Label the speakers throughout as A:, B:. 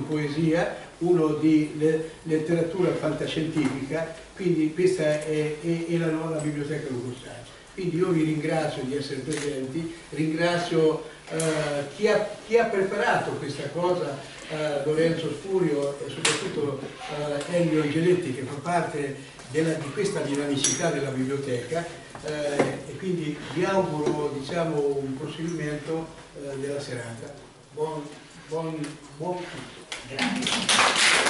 A: poesia, uno di letteratura fantascientifica, quindi questa è la nuova biblioteca Lugosari. Quindi io vi ringrazio di essere presenti, ringrazio chi ha preparato questa cosa, Lorenzo Spurio e soprattutto Elio Angeletti, che fa parte di questa dinamicità della biblioteca, e quindi vi auguro, diciamo, un proseguimento della serata. Buon tutto. Grazie.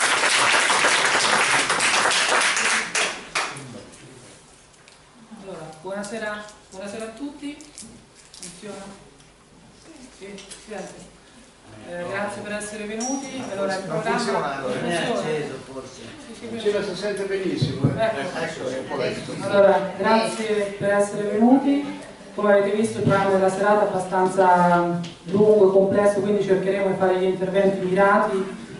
B: Allora, buonasera a tutti. Funziona? Sì, sente. Grazie per essere venuti. Allora, il programma funziona.
A: Funziona, si sente benissimo.
B: Allora, grazie per essere venuti. Come avete visto, il programma della serata è abbastanza lungo e complesso, quindi cercheremo di fare gli interventi mirati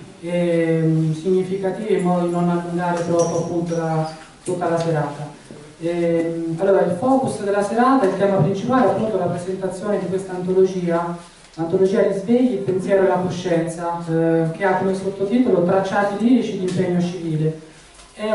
B: e significativi in modo di non allungare troppo appunto tutta la serata. Allora, il focus della serata, il tema principale è appunto la presentazione di questa antologia, l'antologia Risvegli, il pensiero e la coscienza, che ha come sottotitolo Tracciati lirici di impegno civile. È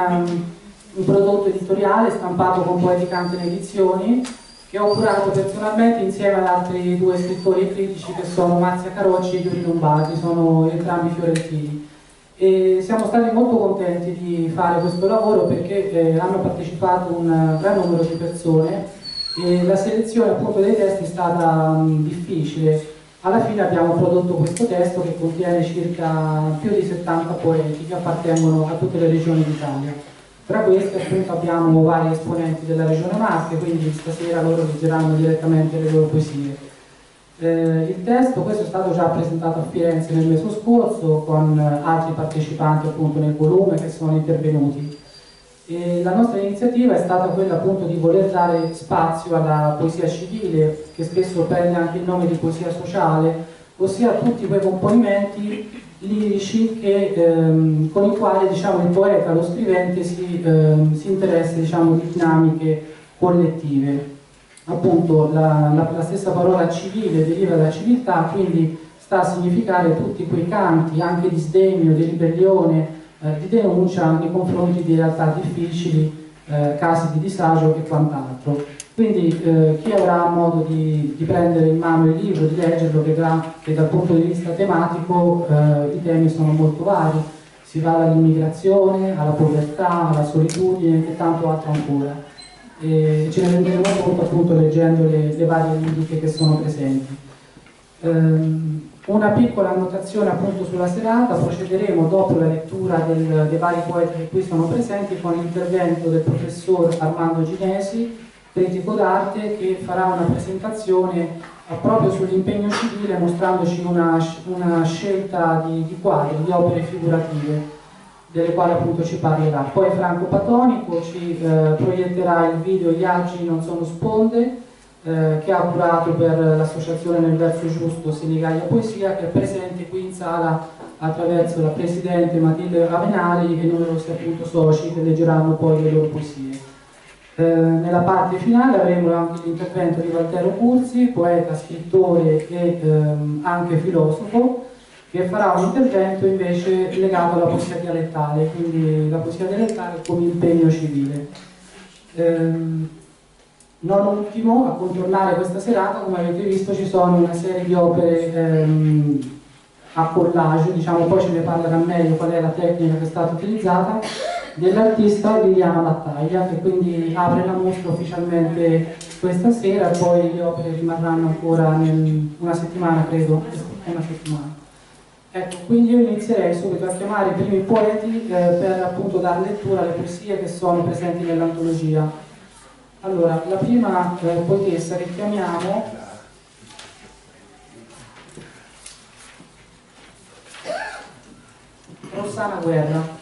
B: un prodotto editoriale stampato con Poeticante Edizioni, che ho curato personalmente insieme ad altri due scrittori e critici che sono Marzia Carocci e Giulio Lombardi, sono entrambi fiorentini. E siamo stati molto contenti di fare questo lavoro perché hanno partecipato un gran numero di persone e la selezione appunto dei testi è stata difficile. Alla fine abbiamo prodotto questo testo che contiene circa più di 70 poeti che appartengono a tutte le regioni d'Italia. Tra questi appunto abbiamo vari esponenti della regione Marche, quindi stasera loro leggeranno direttamente le loro poesie. Il testo, questo è stato già presentato a Firenze nel mese scorso con altri partecipanti appunto nel volume che sono intervenuti. E la nostra iniziativa è stata quella appunto di voler dare spazio alla poesia civile, che spesso prende anche il nome di poesia sociale, ossia tutti quei componimenti lirici con i quali, diciamo, il poeta, lo scrivente si interessa, diciamo, di dinamiche collettive. Appunto la stessa parola civile deriva da civiltà, quindi sta a significare tutti quei canti anche di sdegno, di ribellione, di denuncia nei confronti di realtà difficili, casi di disagio e quant'altro. Quindi chi avrà modo di prendere in mano il libro, di leggerlo, vedrà che dal punto di vista tematico i temi sono molto vari. Si va dall'immigrazione alla povertà, alla solitudine e tanto altro ancora. E ce ne renderemo conto appunto leggendo le varie liriche che sono presenti. Una piccola annotazione appunto sulla serata: procederemo dopo la lettura dei vari poeti che qui sono presenti con l'intervento del professor Armando Ginesi, critico d'arte, che farà una presentazione proprio sull'impegno civile, mostrandoci una scelta di quadri, di opere figurative, delle quali appunto ci parlerà. Poi Franco Patonico ci proietterà il video Gli argini non sono sponde, che ha curato per l'associazione Nel Verso Giusto Senigallia Poesia, che è presente qui in sala attraverso la presidente Matilde Ravenari e numerosi appunto soci che leggeranno poi le loro poesie. Nella parte finale avremo anche l'intervento di Valtero Curzi, poeta, scrittore e anche filosofo, che farà un intervento invece legato alla poesia dialettale, quindi la poesia dialettale come impegno civile. Non ultimo, a contornare questa serata, come avete visto, ci sono una serie di opere a collage, diciamo, poi ce ne parlerà meglio qual è la tecnica che è stata utilizzata, dell'artista Liliana Battaglia, che quindi apre la mostra ufficialmente questa sera, e poi le opere rimarranno ancora una settimana, credo, una settimana. Ecco, quindi io inizierei subito a chiamare i primi poeti per appunto dare lettura alle poesie che sono presenti nell'antologia. Allora, la prima poetessa che chiamiamo Rossana Guerra.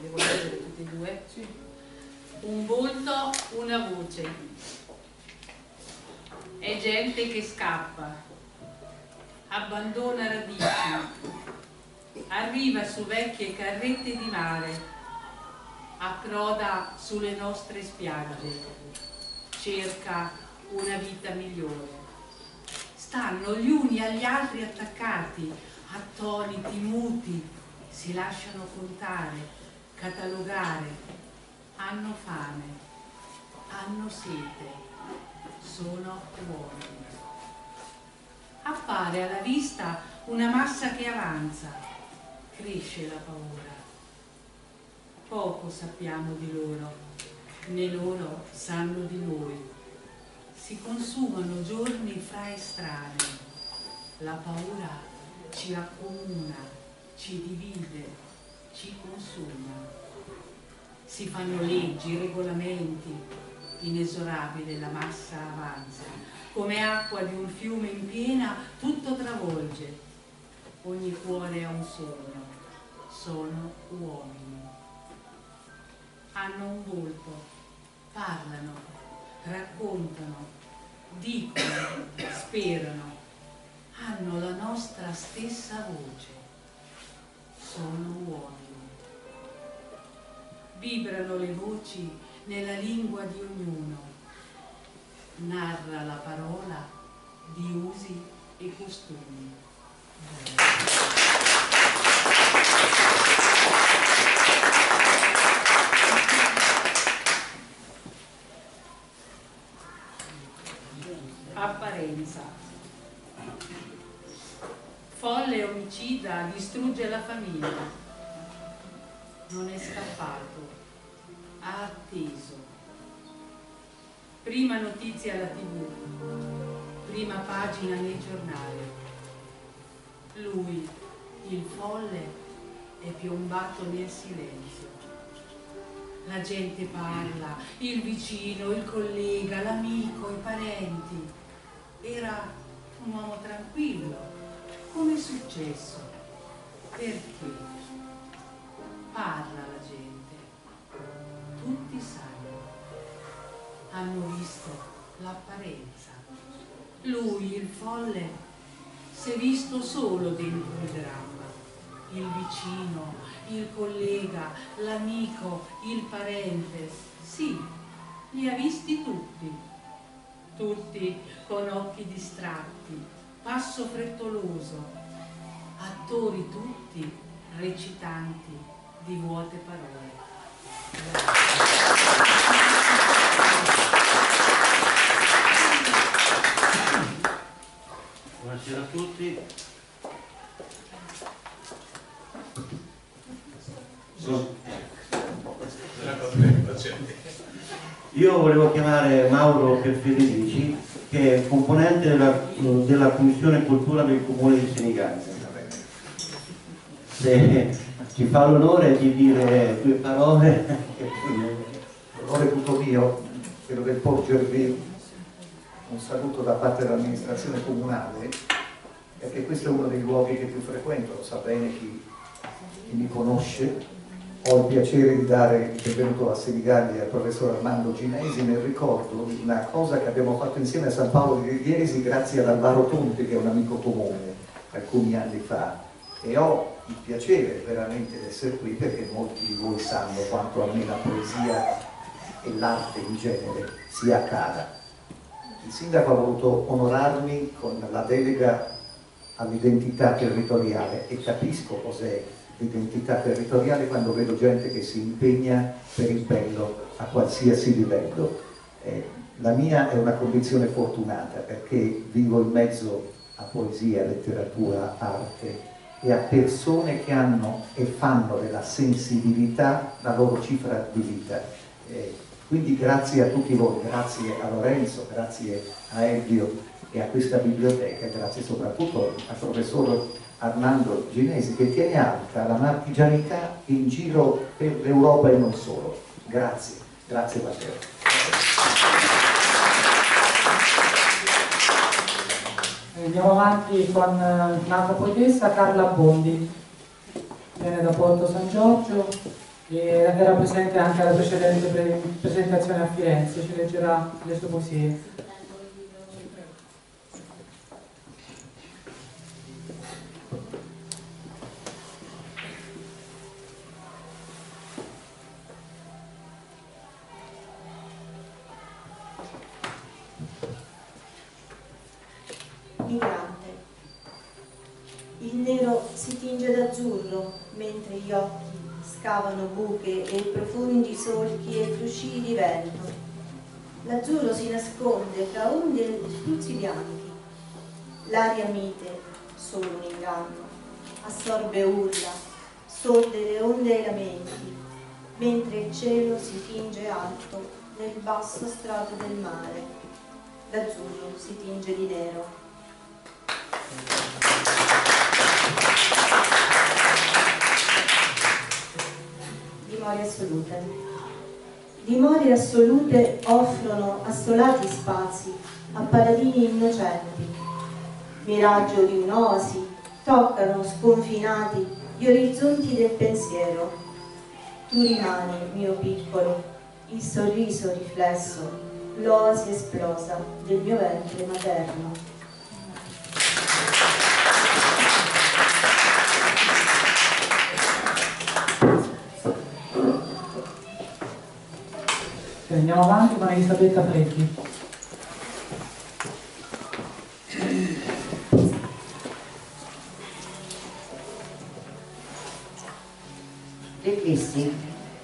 C: devo leggere tutti e due?
B: Sì.
C: Un volto, una voce. È gente che scappa, abbandona radici, arriva su vecchie carrette di mare, approda sulle nostre spiagge, cerca una vita migliore. Stanno gli uni agli altri attaccati, attoniti, muti, si lasciano contare, catalogare, hanno fame, hanno sete, sono uomini. Appare alla vista una massa che avanza, cresce la paura. Poco sappiamo di loro, né loro sanno di noi. Si consumano giorni fra estranei, la paura ci accomuna, ci divide, ci consuma. Si fanno leggi, regolamenti, inesorabile la massa avanza, come acqua di un fiume in piena, tutto travolge. Ogni cuore ha un sogno, sono uomini. Hanno un volto, parlano, raccontano, dicono, sperano, hanno la nostra stessa voce, sono uomini. Vibrano le voci nella lingua di ognuno, narra la parola di usi e costumi. Apparenza. Folle omicida distrugge la famiglia. Non è scappato, ha atteso. Prima notizia alla TV, prima pagina nel giornale. Lui, il folle, è piombato nel silenzio. La gente parla, il vicino, il collega, l'amico, i parenti. Era un uomo tranquillo. Come è successo? Perché? Parla la gente. Tutti sanno. Hanno visto l'apparenza. Lui, il folle, si è visto solo dentro il dramma. Il vicino, il collega, l'amico, il parente. Sì, li ha visti tutti. Tutti con occhi distratti, passo frettoloso. Attori tutti, recitanti di vuote parole.
D: Buonasera a tutti. Io volevo chiamare Mauro Perfederici, che è componente della Commissione Cultura del Comune di Senigallia. Se ci fa l'onore di dire due parole.
E: L'onore è tutto mio, quello del porgervi un saluto da parte dell'amministrazione comunale, perché questo è uno dei luoghi che più frequento, lo sa bene chi mi conosce. Ho il piacere di dare il benvenuto a Senigallia al professor Armando Ginesi nel ricordo di una cosa che abbiamo fatto insieme a San Paolo di Riesi grazie ad Alvaro Tonti, che è un amico comune, alcuni anni fa, e ho il piacere veramente di essere qui perché molti di voi sanno quanto a me la poesia e l'arte in genere sia cara. Il sindaco ha voluto onorarmi con la delega all'identità territoriale e capisco cos'è l'identità territoriale quando vedo gente che si impegna per il bello a qualsiasi livello. La mia è una condizione fortunata perché vivo in mezzo a poesia, letteratura, arte e a persone che hanno e fanno della sensibilità la loro cifra di vita. Quindi grazie a tutti voi, grazie a Lorenzo, grazie a Elvio e a questa biblioteca, grazie soprattutto al professor Armando Ginesi che tiene alta la marchigianità in giro per l'Europa e non solo. Grazie, grazie Matteo.
B: Andiamo avanti con un'altra poetessa, Carla Bondi, viene da Porto San Giorgio era presente anche alla precedente presentazione a Firenze, ci leggerà le sue poesie.
F: Migrante. Il nero si tinge d'azzurro mentre gli occhi scavano buche e profondi solchi e frusci di vento. L'azzurro si nasconde fra onde e spruzzi bianchi. L'aria mite, solo un inganno, assorbe urla, sorde le onde e i lamenti, mentre il cielo si tinge alto nel basso strato del mare. L'azzurro si tinge di nero. Dimore assolute. Dimore assolute offrono assolati spazi a paladini innocenti. Miraggio di un'oasi, toccano sconfinati gli orizzonti del pensiero. Tu rimani, mio piccolo, il sorriso riflesso, l'oasi esplosa del mio ventre materno.
B: Andiamo avanti con Elisabetta Freddi.
G: Riflessi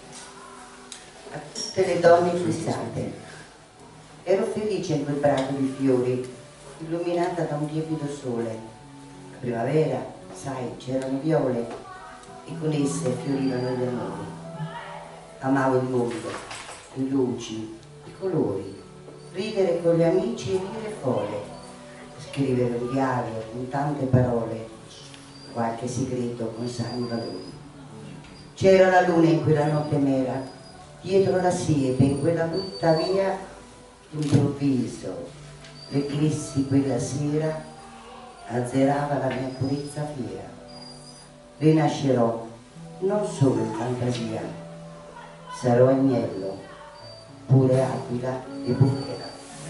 G: a tutte le donne fissate. Ero felice in quel prato di fiori, illuminata da un tiepido sole. La primavera, sai, c'erano viole e con esse fiorivano gli amori. Amavo il mondo, le luci, i colori, ridere con gli amici e dire fole, scrivere un diario con tante parole, qualche segreto con sani valori. C'era la luna in quella notte nera, dietro la siepe, in quella brutta via, d'improvviso, l'eclissi quella sera azzerava la mia purezza fiera. Rinascerò non solo in fantasia, sarò agnello, pure aquila e bufera.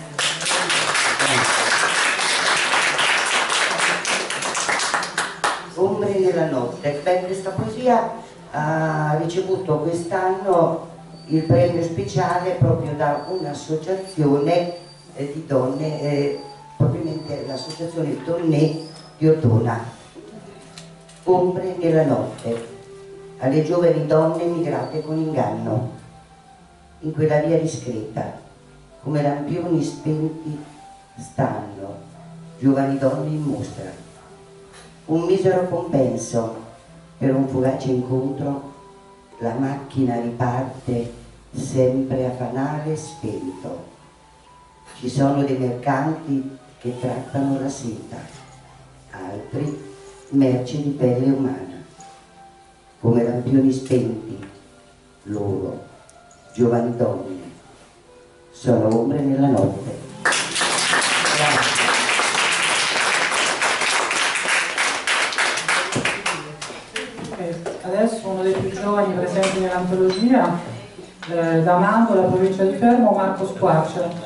G: Ombre nella notte. Beh, questa poesia ha ricevuto quest'anno il premio speciale proprio da un'associazione di donne, propriamente l'associazione Donne di Ortona. Ombre nella notte, alle giovani donne migrate con inganno, in quella via discreta, come lampioni spenti stanno, giovani donne in mostra. Un misero compenso per un fugace incontro, la macchina riparte sempre a fanale spento. Ci sono dei mercanti che trattano la seta, altri merce di pelle umana. Come lampioni spenti, loro, giovani donne, sono ombre nella notte. Grazie.
B: Adesso uno dei più giovani presenti nell'antologia, da Mantova, la provincia di Fermo, Marco Squarcia.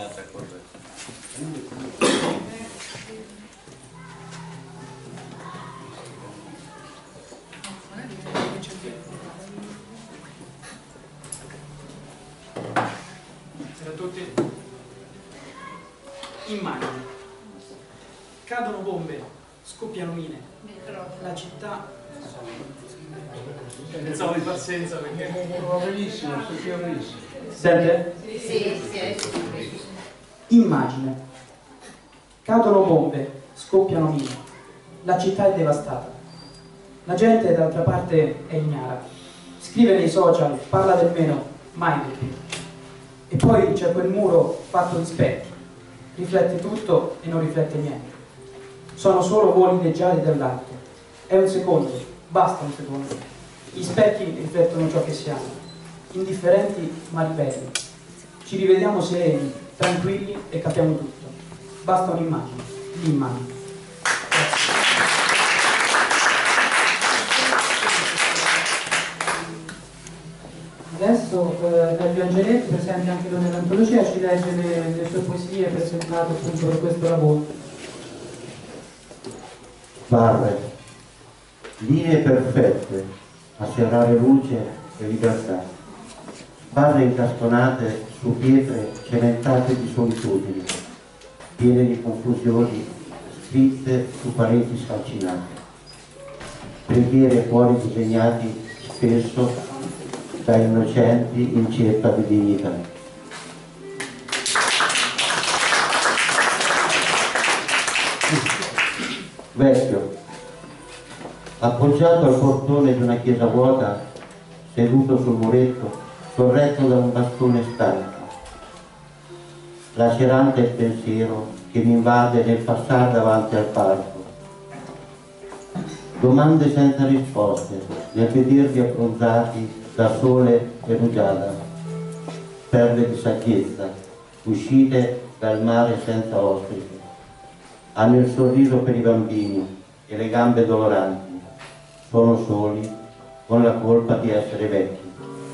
H: Buonasera a tutti. Immagine. Cadono bombe, scoppiano mine. La città... Pensavo di far senza perché...
A: Benissimo, benissimo.
B: Sente?
F: Sì.
B: Immagine. Cadono bombe, scoppiano mine. La città è devastata. La gente d'altra parte è ignara. Scrive nei social, parla del meno, mai del più. E poi c'è quel muro fatto di specchi. Riflette tutto e non riflette niente. Sono solo voli leggiari dell'alto. È un secondo, basta un secondo. Gli specchi riflettono ciò che siamo, indifferenti ma ribelli. Ci rivediamo sereni, tranquilli e capiamo tutto. Basta un'immagine, l'immagine. adesso Elvio Angeletti, presente anche lui nell'antologia, ci legge le sue poesie presentate appunto per questo lavoro.
D: Barre, linee perfette a serrare luce e libertà, barre incastonate su pietre cementate di solitudini, piene di confusioni scritte su pareti scalcinate, preghiere e cuori disegnati spesso da innocenti in cerca di dignità. Vecchio, appoggiato al portone di una chiesa vuota, seduto sul muretto, sorretto da un bastone stanco, lacerante il pensiero che mi invade nel passare davanti al parco. Domande senza risposte, nel vedervi abbronzati da sole e rugiada, perle di saggezza, uscite dal mare senza ospite. Hanno il sorriso per i bambini e le gambe doloranti. Sono soli, con la colpa di essere vecchi.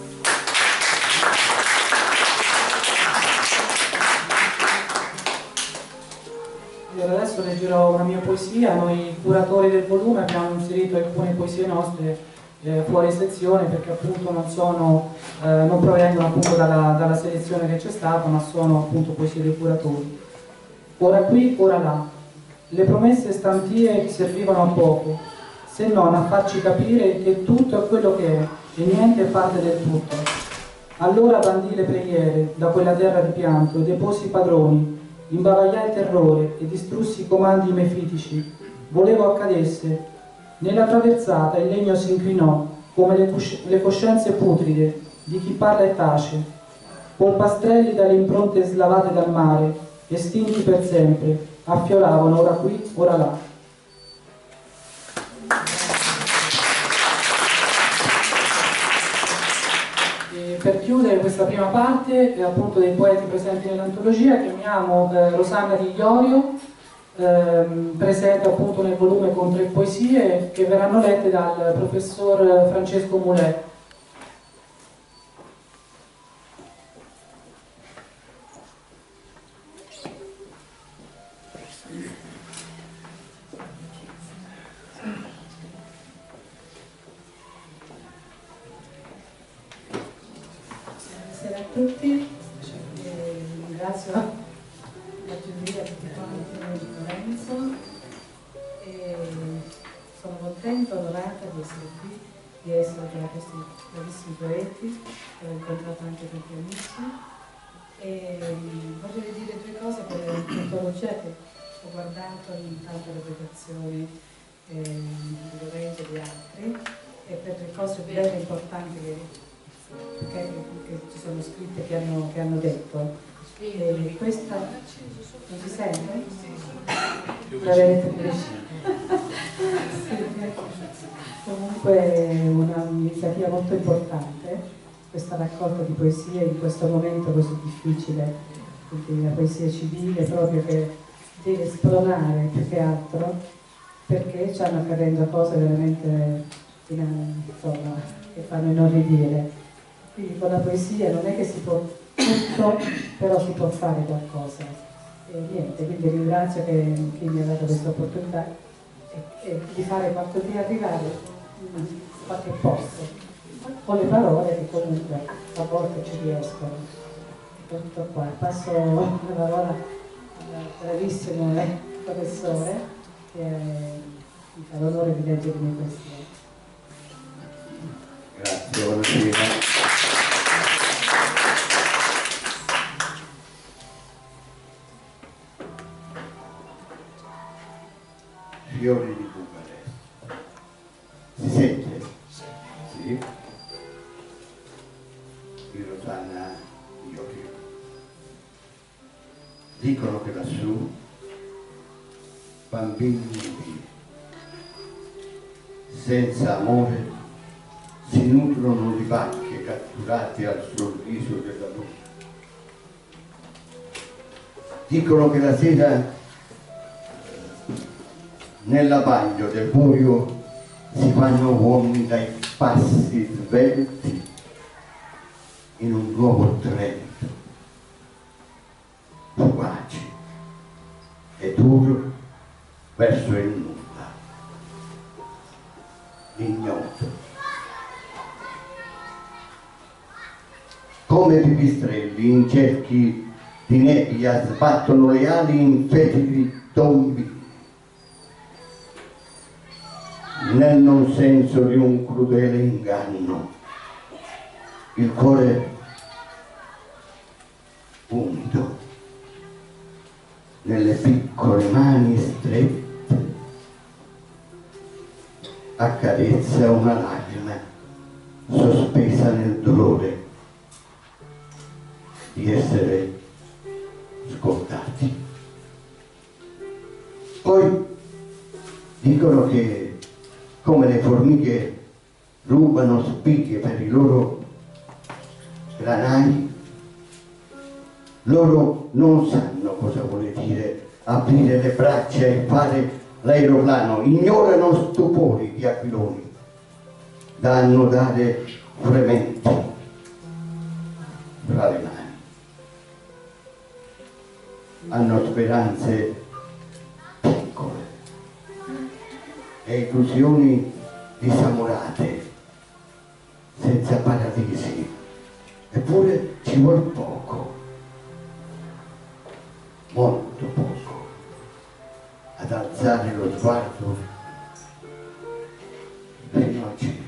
B: Adesso leggerò una mia poesia. Noi curatori del volume abbiamo inserito alcune poesie nostre fuori sezione perché appunto non provengono appunto dalla selezione che c'è stata, ma sono appunto poesie dei curatori. Ora qui, ora là, le promesse stantie servivano a poco, se non a farci capire che tutto è quello che è e niente è parte del tutto. Allora bandì le preghiere da quella terra di pianto e deposi i padroni, imbavagliai il terrore e distrussi i comandi mefitici. Volevo accadesse. Nella traversata il legno si inclinò come le coscienze putride di chi parla e tace, polpastrelli dalle impronte slavate dal mare, estinti per sempre, affioravano ora qui, ora là. Per chiudere questa prima parte, appunto dei poeti presenti nell'antologia, chiamiamo Rosanna Di Iorio, presente appunto nel volume con 3 poesie che verranno lette dal professor Francesco Mulet.
C: Buonasera a tutti, ringrazio la giuria di Lorenzo e sono contenta, onorata di essere qui, di essere tra questi bravissimi poeti che ho incontrato anche tanti amici e voglio dire 2 cose per l'antologia che ho guardato in tante reputazioni di Lorenzo e di altri e per 3 cose belle e importanti che ci sono scritte che hanno detto. E questa non si sente? La vedete comunque è un'iniziativa molto importante questa raccolta di poesie in questo momento così difficile, quindi la poesia civile proprio che deve spronare più che altro perché stanno accadendo cose veramente insomma, che fanno inorridire. Quindi con la poesia non è che si può tutto, però si può fare qualcosa. E niente, quindi ringrazio chi mi ha dato questa opportunità e di arrivare in qualche posto, con le parole che comunque a volte ci riescono. Tutto qua. Passo la parola al bravissimo professore che mi fa l'onore di leggere le mie poesie.
D: Grazie, buonasera. Fiori di Bucarest. Si sente? Sì. Di Rosanna Iorio. Dicono che lassù bambini nudi, senza amore, si nutrono di vacche catturate al sorriso della luce. Dicono che la sera nell'abbaglio del buio si fanno uomini dai passi svelti
I: in un nuovo tremito, fugace e duro verso il nulla, l'ignoto. Come pipistrelli in cerchi di nebbia sbattono le ali in fetidi tombini, nel non senso di un crudele inganno, il cuore umido, nelle piccole mani strette, accarezza una lacrima sospesa nel dolore di essere scordati. Poi dicono che come le formiche rubano spighe per i loro granai, loro non sanno cosa vuole dire aprire le braccia e fare l'aeroplano, ignorano stupori di aquiloni, da annodare frementi fra le mani. Hanno speranze piccole e illusioni disamorate, senza paradisi, eppure ci vuol poco, molto poco, ad alzare lo sguardo fino al cielo.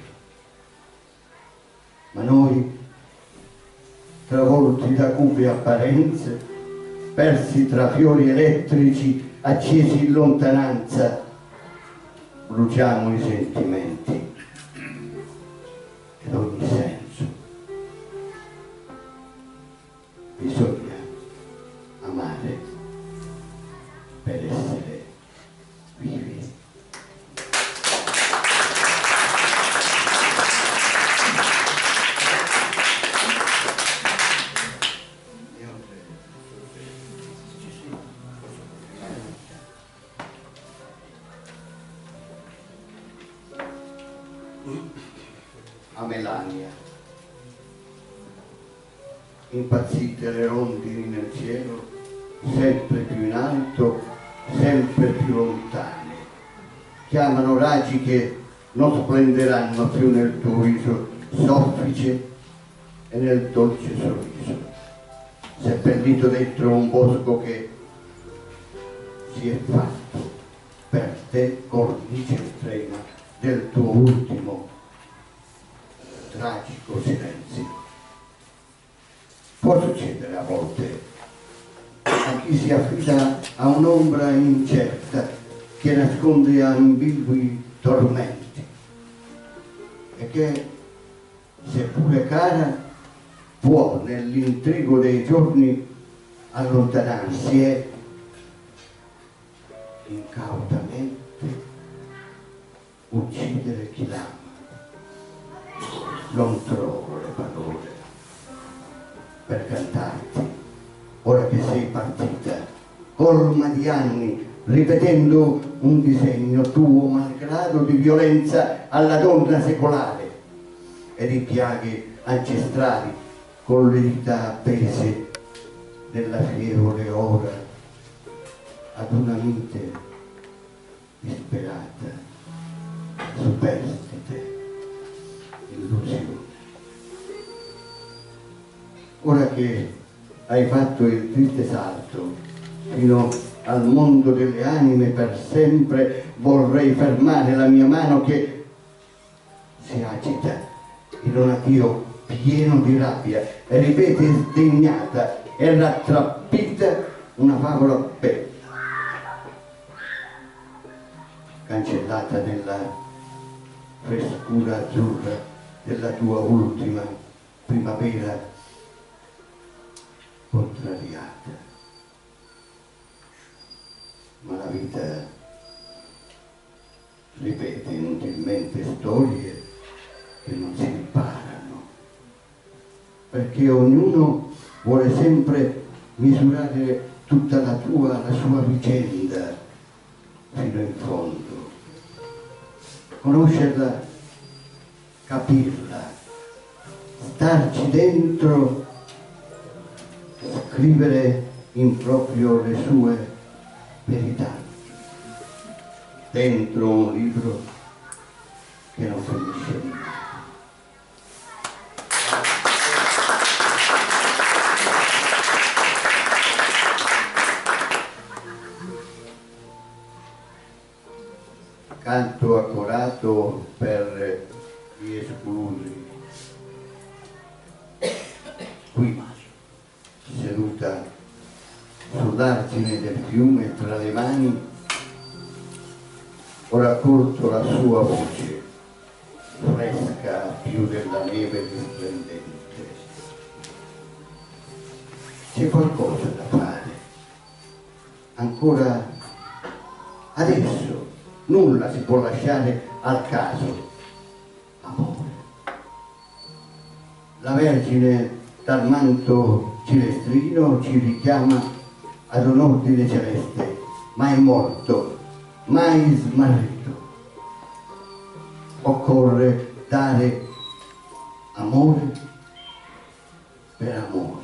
I: Ma noi, travolti da cupe apparenze, persi tra fiori elettrici accesi in lontananza, bruciamo i sentimenti ed ogni senso. Bisogna amare per essere vivi. A Melania, impazzite le rondini nel cielo, sempre più in alto, sempre più lontane, chiamano raggi che non splenderanno più nel tuo viso soffice e nel dolce sorriso, seppellito dentro un bosco che si è fatto per te cornice estrema del tuo ultimo tragico silenzio. Può succedere a volte a chi si affida a un'ombra incerta che nasconde ambigui tormenti e che, seppure cara, può nell'intrigo dei giorni allontanarsi e incautamente uccidere chi l'ama. Non trovo le parole per cantarti, ora che sei partita, colma di anni, ripetendo un disegno tuo malgrado di violenza alla donna secolare e di piaghe ancestrali con le dita appese nella fievole ora ad una mite disperata, superstite illusione. Ora che hai fatto il triste salto fino al mondo delle anime per sempre, vorrei fermare la mia mano che si agita in un addio pieno di rabbia e ripete sdegnata e rattrappita una favola bella, cancellata nella frescura azzurra della tua ultima primavera contrariata. Ma la vita ripete inutilmente storie che non si imparano, perché ognuno vuole sempre misurare tutta la sua vicenda fino in fondo, conoscerla, capirla, starci dentro, scrivere in proprio le sue verità, dentro un libro che non finisce mai. Canto accorato per gli esclusi, qui seduta sull'argine del fiume tra le mani, ho raccolto la sua voce, fresca più della neve risplendente. C'è qualcosa da fare, ancora adesso. Nulla si può lasciare al caso. Amore. La Vergine dal manto cilestrino ci richiama ad un ordine celeste, mai morto, mai smarrito. Occorre dare amore per amore.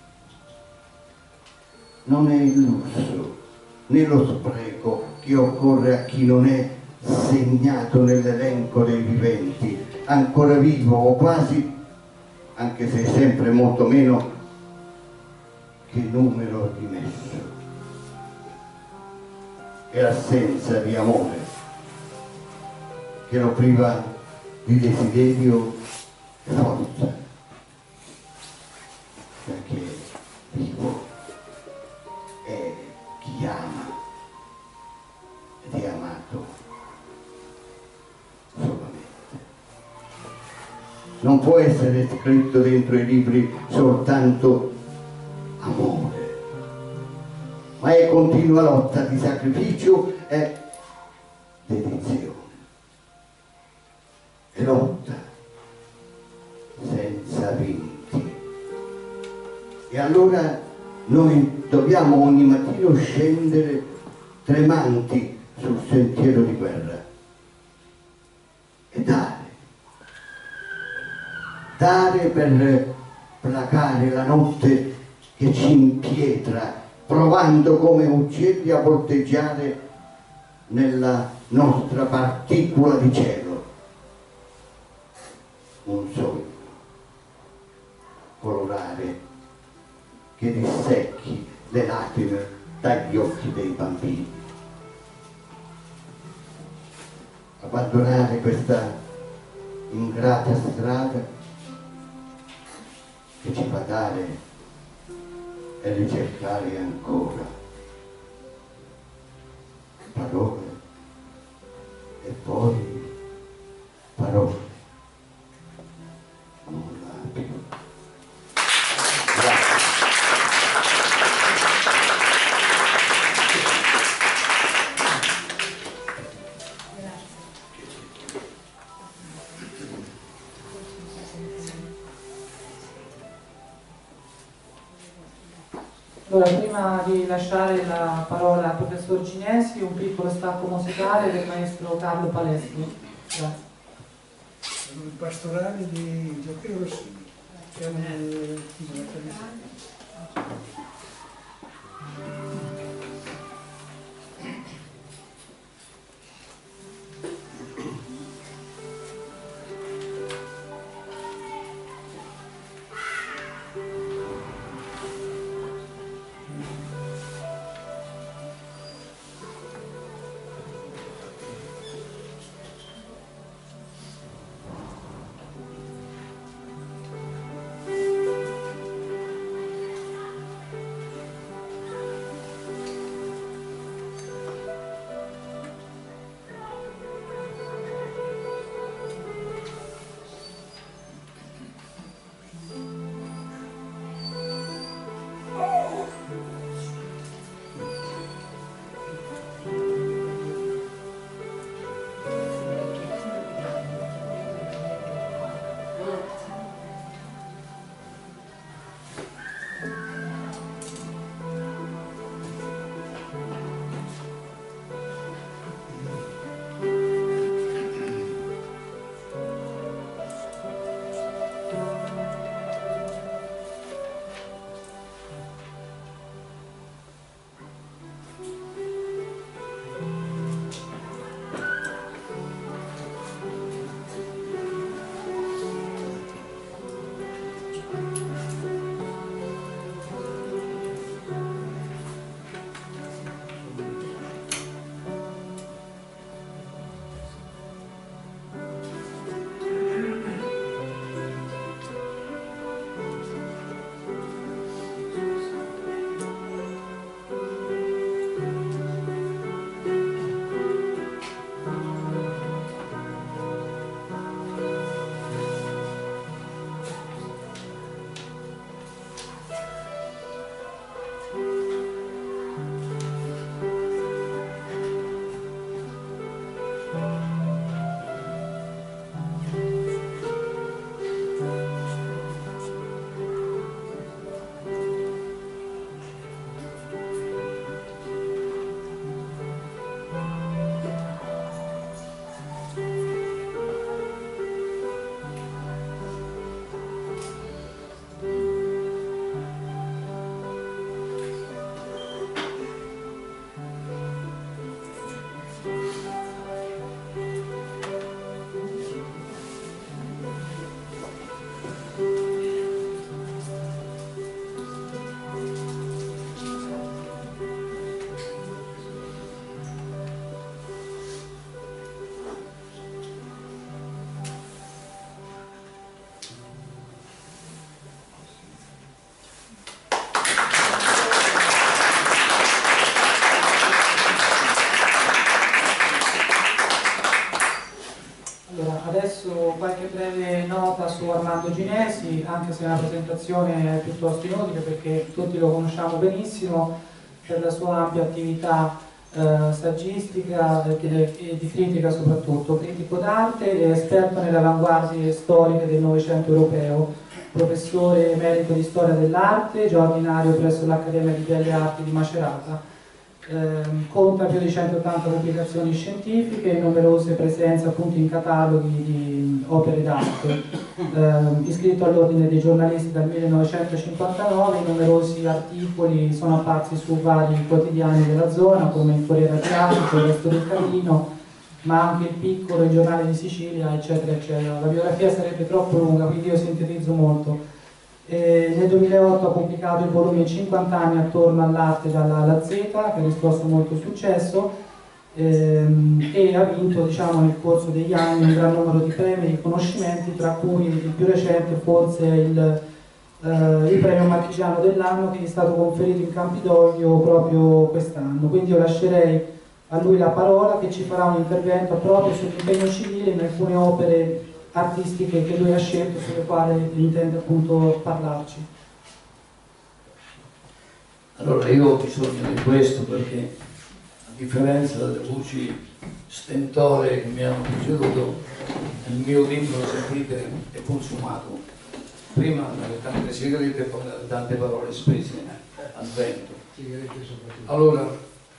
I: Non è il lusso né lo spreco che occorre a chi non è segnato nell'elenco dei viventi, ancora vivo o quasi, anche se sempre molto meno che numero dimesso. È l'assenza di amore che lo priva di desiderio e forza, perché vivo è chi ama ed è amato solamente. Non può essere scritto dentro i libri soltanto amore, ma è continua lotta di sacrificio e dedizione. E lotta senza vinti. E allora noi dobbiamo ogni mattino scendere tremanti sul sentiero di guerra e dare per placare la notte che ci impietra, provando come uccelli a volteggiare nella nostra particula di cielo. Un sogno colorare che dissecchi le lacrime dagli occhi dei bambini. Abbandonare questa ingrata strada che ci fa dare e ricercare ancora parole e poi parole, nulla più.
B: Allora, prima di lasciare la parola al professor Cinesi, un piccolo stacco musicale del maestro Carlo Palestro. Grazie.
A: Il pastorale di Gioacchino Rossini, che è un
B: breve nota su Armando Ginesi, anche se è una presentazione piuttosto inutile perché tutti lo conosciamo benissimo per la sua ampia attività saggistica e di critica, soprattutto critico d'arte e esperto nelle avanguardie storiche del Novecento europeo, professore emerito di storia dell'arte, già ordinario presso l'Accademia di Belle Arti di Macerata. Conta più di 180 pubblicazioni scientifiche e numerose presenze appunto in cataloghi di opere d'arte. Iscritto all'Ordine dei giornalisti dal 1959, numerosi articoli sono apparsi su vari quotidiani della zona come il Corriere Adriatico, il Resto del Carlino, ma anche il Piccolo, il Giornale di Sicilia, eccetera eccetera. La biografia sarebbe troppo lunga, quindi io sintetizzo molto. Nel 2008 ha pubblicato il volume 50 anni attorno all'arte dalla Gazzetta, che ha riscosso molto successo e ha vinto, diciamo, nel corso degli anni un gran numero di premi e riconoscimenti, tra cui il più recente forse il premio Marchigiano dell'anno, che gli è stato conferito in Campidoglio proprio quest'anno. Quindi io lascerei a lui la parola, che ci farà un intervento proprio sull'impegno civile in alcune opere artistiche che lui ha scelto, sulle quali intende appunto parlarci.
J: Allora io ho bisogno di questo perché, a differenza delle voci stentoree che mi hanno preceduto, il mio timbro, sentite, è consumato prima dalle tante sigarette e poi dalle tante parole spese al vento. Allora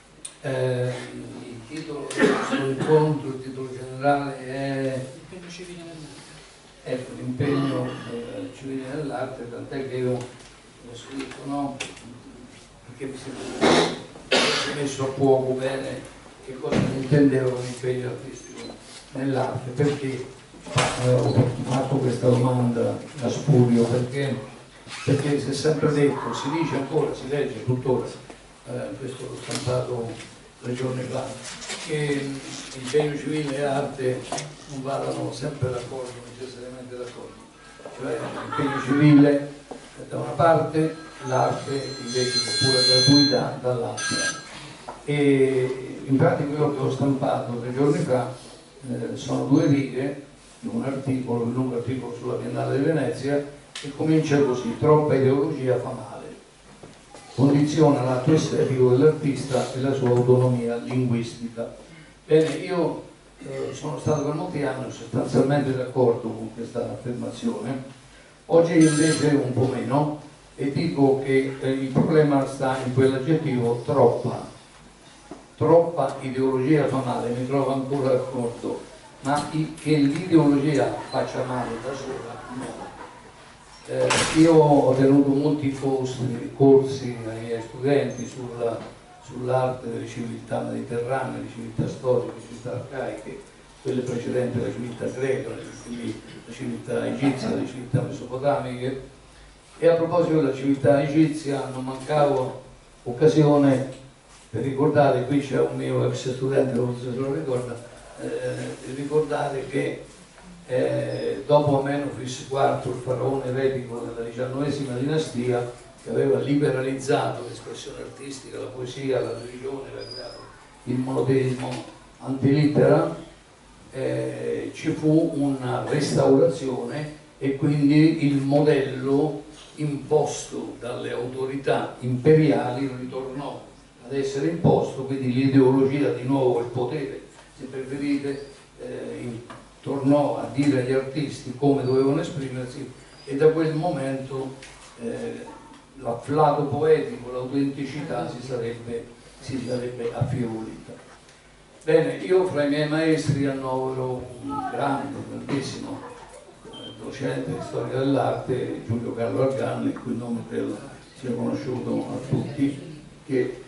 J: il titolo del nostro incontro, il titolo generale è ecco, l'impegno civile nell'arte, tant'è che io ho scritto, no? Perché mi si è messo a fuoco bene che cosa intendevo con l'impegno artistico nell'arte, perché ho fatto questa domanda a spurio, perché si è sempre detto, si dice ancora, si legge tuttora, questo l'ho stampato 3 giorni fa, che impegno civile e arte non vadano sempre d'accordo, necessariamente d'accordo. Cioè l'impegno civile da una parte, l'arte invece con pura gratuità dall'altra. E infatti quello che ho stampato 3 giorni fa sono 2 righe di un articolo, un lungo articolo sulla Biennale di Venezia, che comincia così: troppa ideologia fa male, condiziona l'atto estetico dell'artista e la sua autonomia linguistica. Bene, io sono stato per molti anni sostanzialmente d'accordo con questa affermazione, oggi invece un po' meno, e dico che il problema sta in quell'aggettivo troppa ideologia fa male, mi trovo ancora d'accordo, ma che l'ideologia faccia male da sola no. Io ho tenuto molti corsi ai miei studenti sull'arte delle civiltà mediterranee, le civiltà storiche, le civiltà arcaiche, quelle precedenti alla civiltà greca, la civiltà egizia, le civiltà mesopotamiche. E a proposito della civiltà egizia non mancavo occasione per ricordare, qui c'è un mio ex studente, non so se lo ricorda, ricordare che dopo Amenofis IV, il faraone eretico della XIX dinastia, che aveva liberalizzato l'espressione artistica, la poesia, la religione, il monoteismo antilittera, ci fu una restaurazione e quindi il modello imposto dalle autorità imperiali ritornò ad essere imposto, quindi l'ideologia, di nuovo il potere, se preferite, tornò a dire agli artisti come dovevano esprimersi, e da quel momento l'afflato poetico, l'autenticità si sarebbe affievolita. Bene, io fra i miei maestri annovero un grandissimo docente di storia dell'arte, Giulio Carlo Argan, il cui nome credo sia conosciuto a tutti, che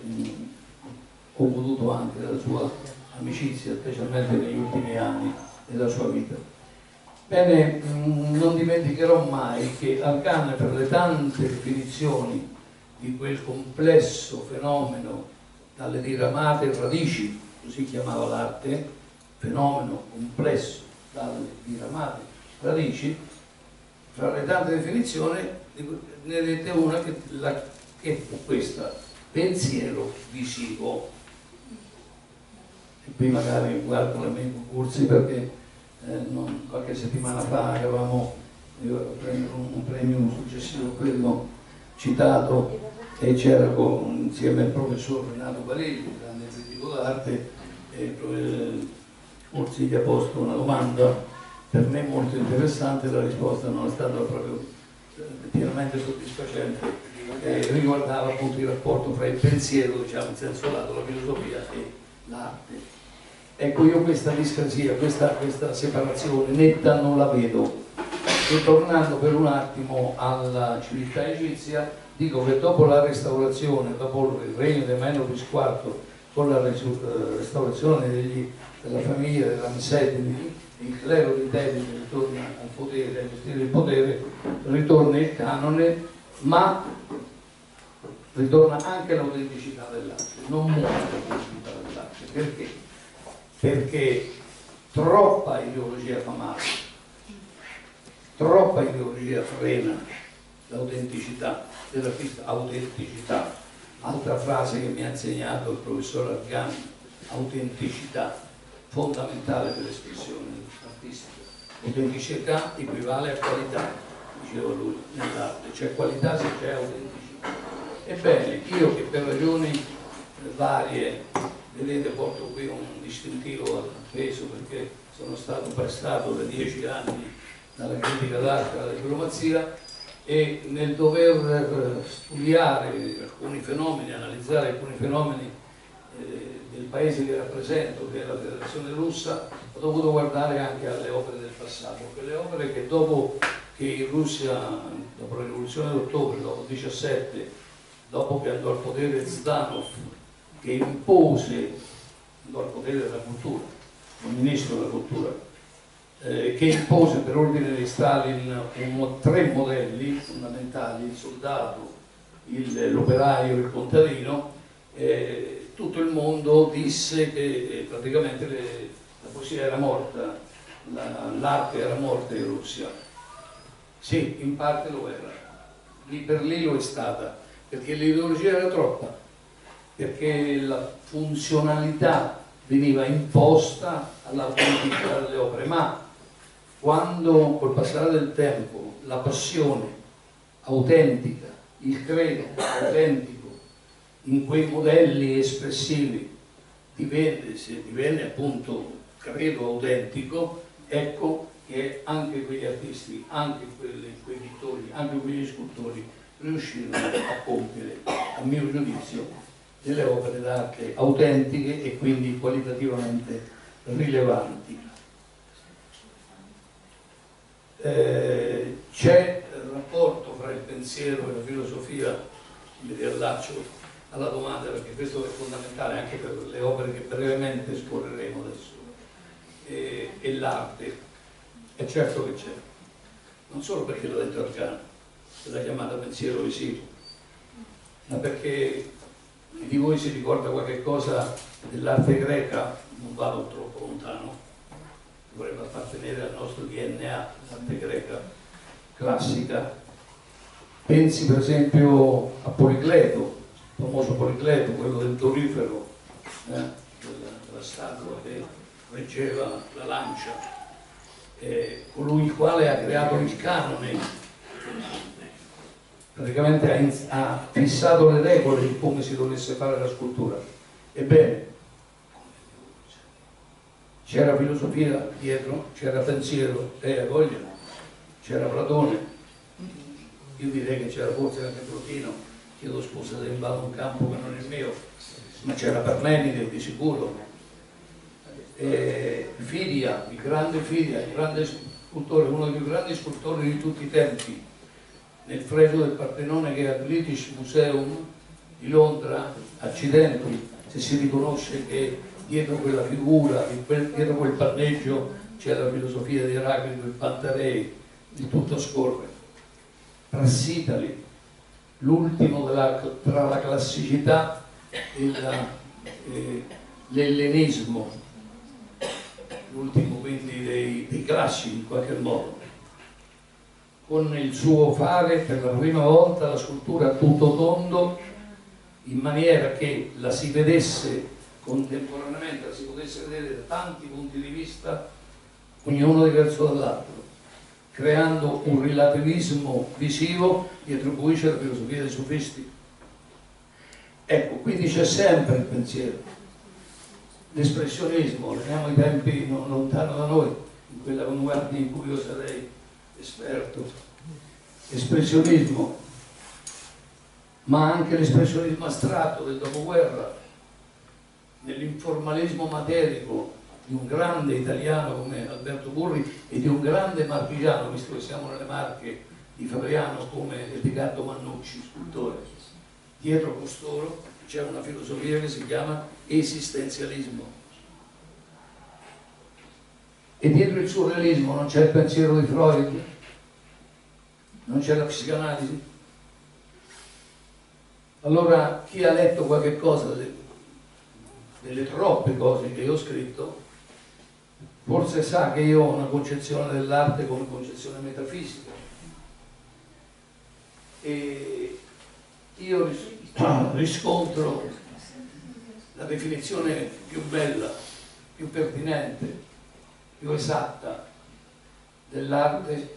J: ho goduto anche della sua amicizia, specialmente negli ultimi anni della sua vita. Bene, non dimenticherò mai che Argan, per le tante definizioni di quel complesso fenomeno dalle diramate radici, così chiamava l'arte, fenomeno complesso dalle diramate radici, fra le tante definizioni ne dette una che fu questa: pensiero visivo. E qui magari guardo l'amico Curzi perché qualche settimana fa avevamo un premio successivo a quello citato e c'era insieme al professor Renato Barelli, grande critico d'arte, forse gli ha posto una domanda per me molto interessante, la risposta non è stata proprio pienamente soddisfacente, riguardava appunto il rapporto fra il pensiero, diciamo in senso lato, la filosofia e l'arte. Ecco, io questa discrasia, questa separazione netta non la vedo. E tornando per un attimo alla civiltà egizia, dico che dopo la restaurazione, dopo il regno di Amenophis IV, con la restaurazione della famiglia della Ramsesi, il clero di Tebide ritorna al potere, a gestire il potere, ritorna il canone, ma ritorna anche l'autenticità dell'arte, non muore l'autenticità dell'arte. Perché? Perché troppa ideologia fa male, troppa ideologia frena l'autenticità dell'artista. Autenticità, altra frase che mi ha insegnato il professor Argani, autenticità, fondamentale per l'espressione artistica. Autenticità equivale a qualità, diceva lui, nell'arte, c'è qualità se c'è autenticità. Ebbene, io che per ragioni varie, vedete, porto qui un distintivo appeso perché sono stato prestato da 10 anni dalla critica d'arte alla diplomazia, e nel dover studiare alcuni fenomeni, analizzare alcuni fenomeni del paese che rappresento, che è la Federazione Russa, ho dovuto guardare anche alle opere del passato, quelle opere che dopo che in Russia, dopo la rivoluzione d'ottobre, dopo il 17, dopo che andò al potere Zdanov, che impose, andò al potere della cultura, il ministro della cultura, che impose per ordine di Stalin 3 modelli fondamentali, il soldato, l'operaio e il contadino, tutto il mondo disse che praticamente la poesia era morta, l'arte era morta in Russia. Sì, in parte lo era, lì per lì lo è stata, perché l'ideologia era troppa, perché la funzionalità veniva imposta all'autenticità delle opere, ma quando col passare del tempo la passione autentica, il credo autentico in quei modelli espressivi divenne appunto credo autentico, ecco che anche quegli artisti, anche quei pittori, anche quegli scultori riuscirono a compiere, a mio giudizio, delle opere d'arte autentiche e quindi qualitativamente rilevanti. C'è il rapporto fra il pensiero e la filosofia, mi riallaccio alla domanda perché questo è fondamentale anche per le opere che brevemente scorreremo adesso, e l'arte, è certo che c'è, non solo perché l'ha detto Arcano, l'ha chiamata pensiero visivo, ma perché chi di voi si ricorda qualche cosa dell'arte greca, non vado troppo lontano, dovrebbe appartenere al nostro DNA, l'arte greca classica. Pensi per esempio a Policleto, il famoso Policleto, quello del dorifero, della statua che reggeva la lancia, colui il quale ha creato il canone, praticamente ha fissato le regole di come si dovesse fare la scultura. Ebbene, c'era filosofia dietro, c'era pensiero, a voglia, c'era Platone, io direi che c'era forse anche Plotino, chiedo scusa se invado un campo che non è mio, ma c'era Parmenide di sicuro, Fidia, il grande scultore, uno dei più grandi scultori di tutti i tempi, nel fresco del Partenone che è al British Museum di Londra, accidenti, se si riconosce che dietro quella figura, dietro quel panneggio c'è la filosofia di Eraclito, il Pantarei, di tutto scorre. Prassitali, l'ultimo tra la classicità e l'ellenismo, l'ultimo quindi dei classici in qualche modo, con il suo fare per la prima volta la scultura a tutto tondo, in maniera che la si vedesse contemporaneamente, la si potesse vedere da tanti punti di vista, ognuno diverso dall'altro, creando un relativismo visivo che attribuisce alla filosofia dei sofisti. Ecco, quindi c'è sempre il pensiero. L'espressionismo, veniamo ai tempi non lontano da noi, in quella vanguardia in cui io sarei esperto. Espressionismo, ma anche l'espressionismo astratto del dopoguerra, nell'informalismo materico di un grande italiano come Alberto Burri e di un grande marchigiano, visto che siamo nelle Marche, di Fabriano, come Edgardo Mannucci, scultore. Dietro costoro c'è una filosofia che si chiama esistenzialismo. E dietro il surrealismo non c'è il pensiero di Freud, non c'è la psicanalisi. Allora chi ha letto qualche cosa delle troppe cose che io ho scritto, forse sa che io ho una concezione dell'arte come concezione metafisica. E io riscontro la definizione più bella, più pertinente, più esatta dell'arte,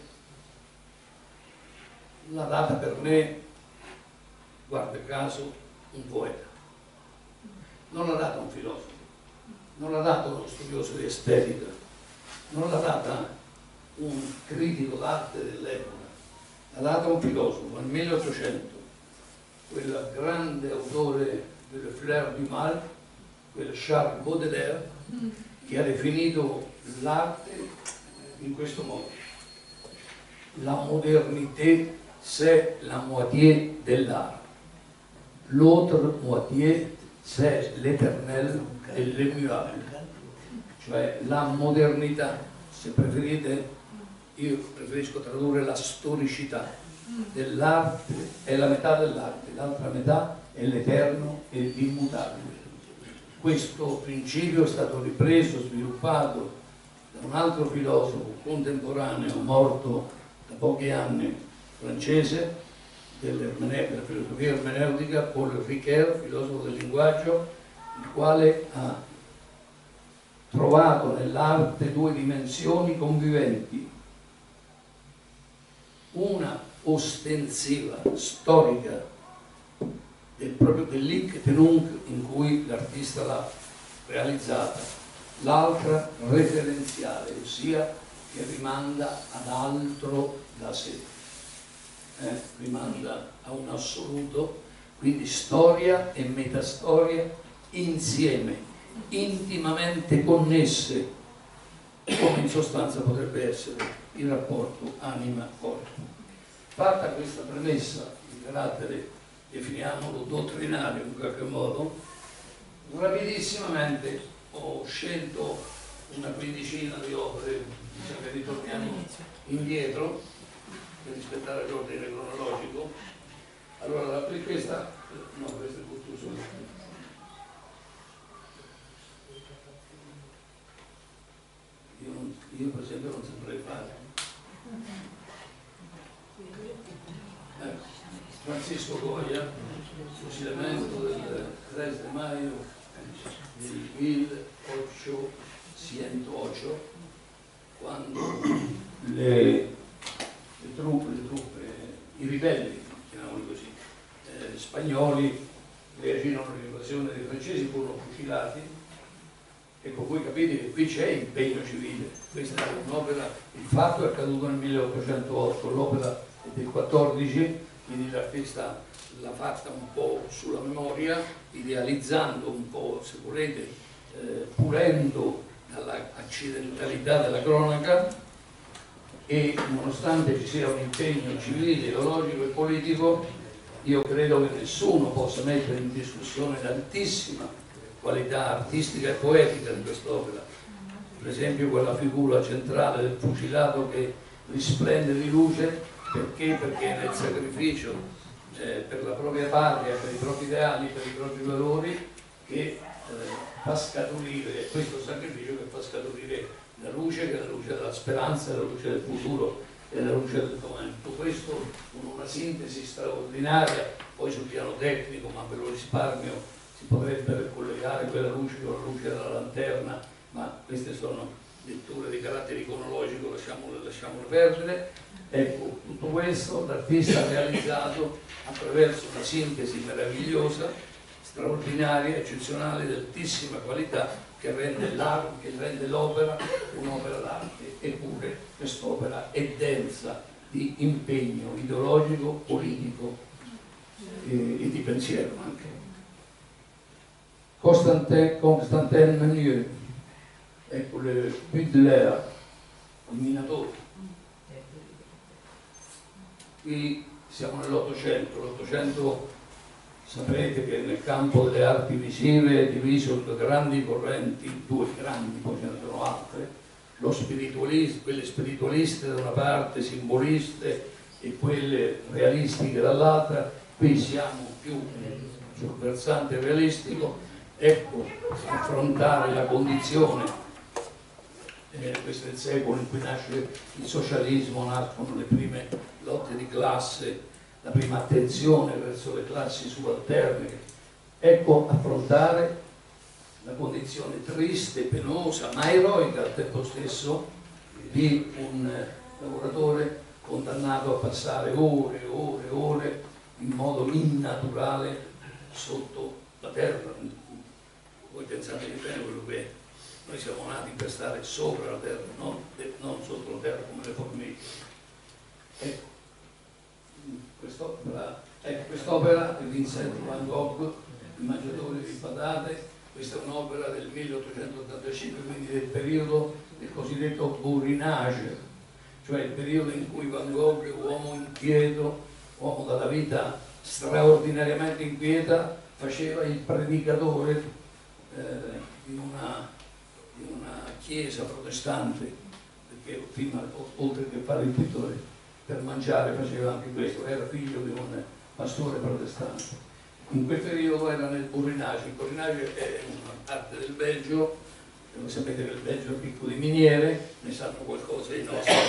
J: l'ha data per me, guarda caso, un poeta. Non l'ha data un filosofo, non l'ha data uno studioso di estetica, non l'ha data un critico d'arte dell'epoca, l'ha data un filosofo nel 1800, quel grande autore delle Fleurs du Mal, quel Charles Baudelaire, che ha definito l'arte in questo modo: la modernité c'est la moitié de l'art, l'autre moitié c'est l'éternel et l'immuable. Cioè la modernità, se preferite, io preferisco tradurre la storicità dell'arte, è la metà dell'arte, l'altra metà è l'eterno e l'immutabile. Questo principio è stato ripreso, sviluppato da un altro filosofo contemporaneo, morto da pochi anni, francese, della filosofia ermeneutica, Paul Ricoeur, filosofo del linguaggio, il quale ha trovato nell'arte due dimensioni conviventi, una ostensiva, storica, proprio dell'Hic et Nunc in cui l'artista l'ha realizzata, l'altra referenziale, ossia che rimanda ad altro da sé, rimanda a un assoluto, quindi storia e metastoria insieme, intimamente connesse, come in sostanza potrebbe essere il rapporto anima-corpo. Fatta questa premessa di carattere, definiamolo dottrinario in qualche modo, rapidissimamente ho scelto una quindicina di opere, diciamo che ritorniamo indietro per rispettare l'ordine cronologico. Allora, questa no, questa è Guttuso. Io per esempio non saprei fare. Ecco. Francisco Goya, fucilamento del 3 de mayo del 1808, quando le truppe, i ribelli, chiamiamoli così, spagnoli reagirono all'invasione dei francesi, furono fucilati. Ecco, voi capite che qui c'è impegno civile. Questa è un'opera, il fatto è accaduto nel 1808, l'opera è del 14, quindi l'artista l'ha fatta un po' sulla memoria, idealizzando un po', se volete, pulendo dalla accidentalità della cronaca, e nonostante ci sia un impegno civile, ideologico e politico, io credo che nessuno possa mettere in discussione l'altissima qualità artistica e poetica di quest'opera. Per esempio quella figura centrale del fucilato che risplende di luce, perché nel sacrificio per la propria patria, per i propri ideali, per i propri valori, che fa scaturire questo sacrificio, che fa scaturire la luce, che è la luce della speranza, la luce del futuro e la luce del domani. Tutto questo con una sintesi straordinaria, poi sul piano tecnico, ma per lo risparmio si potrebbe collegare quella luce con la luce della lanterna, ma queste sono letture di carattere iconologico lasciamole perdere. Ecco, tutto questo l'artista ha realizzato attraverso una sintesi meravigliosa, straordinaria, eccezionale, di altissima qualità, che rende l'opera un'opera d'arte. Eppure quest'opera è densa di impegno ideologico, politico e di pensiero anche. Constantin Meunier, ecco, le Baudelaire, il minatore. Qui siamo nell'Ottocento. L'Ottocento, saprete che nel campo delle arti visive è diviso in due grandi correnti, due grandi, poi ce ne sono altre, quelle spiritualiste da una parte, simboliste, e quelle realistiche dall'altra. Qui siamo più sul versante realistico. Ecco, affrontare la condizione, questo è il secolo in cui nasce il socialismo, nascono le prime lotte di classe, la prima attenzione verso le classi subalterne. Ecco, affrontare la condizione triste, penosa, ma eroica al tempo stesso di un lavoratore condannato a passare ore e ore e ore in modo innaturale sotto la terra. Voi pensate bene quello che è. Noi siamo nati per stare sopra la terra, non sotto la terra come le formiche. Ecco, quest'opera di Vincent van Gogh, Il mangiatore di patate. Questa è un'opera del 1885, quindi del periodo del cosiddetto bourrinage, cioè il periodo in cui Van Gogh, uomo inquieto, uomo dalla vita straordinariamente inquieta, faceva il predicatore di una chiesa protestante, perché prima, oltre che fare il pittore, per mangiare faceva anche questo, era figlio di un pastore protestante. In quel periodo era nel Bourrinage. Il Bourrinage è una parte del Belgio, voi sapete che il Belgio è ricco di miniere, ne sanno qualcosa i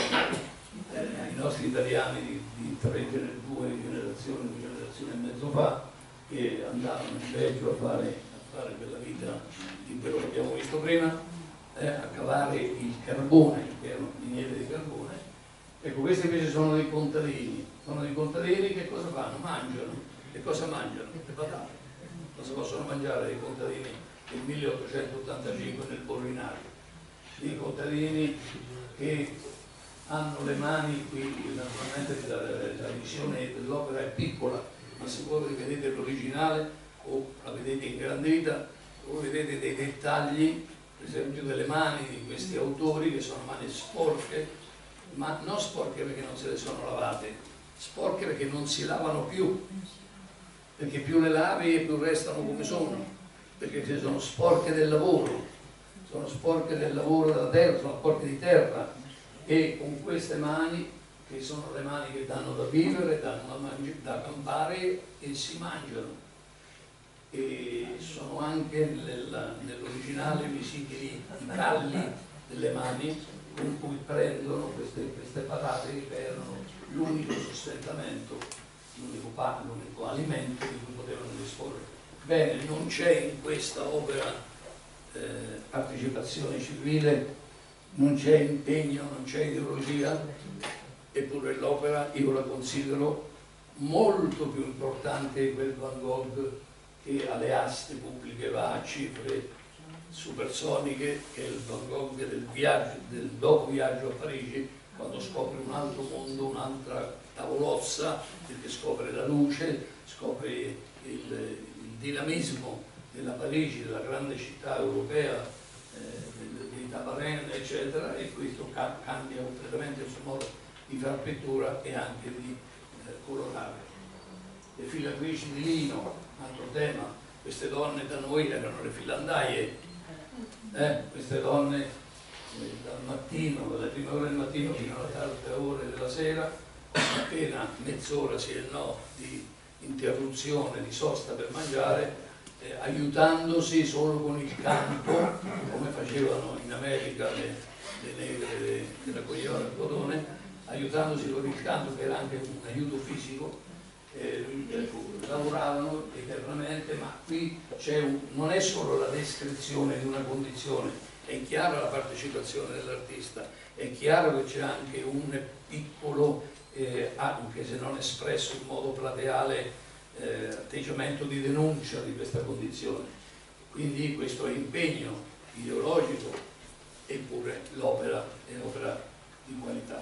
J: nostri italiani di due generazioni e mezzo fa, che andavano in Belgio a fare quella vita di quello che abbiamo visto prima, a cavare il carbone, che erano miniere di carbone. Ecco, questi invece sono dei contadini. Sono dei contadini che cosa fanno? Mangiano. E cosa mangiano? Le patate. Cosa possono mangiare dei contadini del 1885 nel Bourrinage? Dei contadini che hanno le mani qui, naturalmente la visione dell'opera è piccola, ma se voi vedete l'originale o la vedete ingrandita, voi vedete dei dettagli, per esempio delle mani di questi autori, che sono mani sporche, ma non sporche perché non se le sono lavate, sporche perché non si lavano più, perché più le lavi e più restano come sono, perché sono sporche del lavoro, della terra, sono sporche di terra, e con queste mani, che sono le mani che danno da vivere, danno da campare e si mangiano. E sono anche nell'originale visibili i calli delle mani con cui prendono queste patate, che erano l'unico sostentamento, l'unico alimento di cui potevano disporre. Bene, non c'è in questa opera partecipazione civile, non c'è impegno, non c'è ideologia, eppure l'opera io la considero molto più importante di quel Van Gogh che alle aste pubbliche va a cifre supersoniche, che è il Van Gogh del dopo viaggio a Parigi, quando scopre un altro mondo, un'altra tavolozza, perché scopre la luce, scopre il dinamismo della Parigi, della grande città europea, di Tabarene, eccetera, e questo cambia completamente il suo modo di far pittura e anche di colorare. Le filatrici di lino, altro tema, queste donne da noi erano le filandaie, queste donne dal mattino, dalle prime ore del mattino fino alle tante ore della sera, appena mezz'ora sì e no di interruzione, di sosta per mangiare, aiutandosi solo con il canto, come facevano in America le negre che raccoglievano il cotone, aiutandosi con il canto, che era anche un aiuto fisico, lavoravano eternamente. Ma qui non è solo la descrizione di una condizione, è chiara la partecipazione dell'artista, è chiaro che c'è anche un piccolo, anche se non espresso in modo plateale, atteggiamento di denuncia di questa condizione. Quindi questo è impegno ideologico, eppure l'opera è opera di qualità.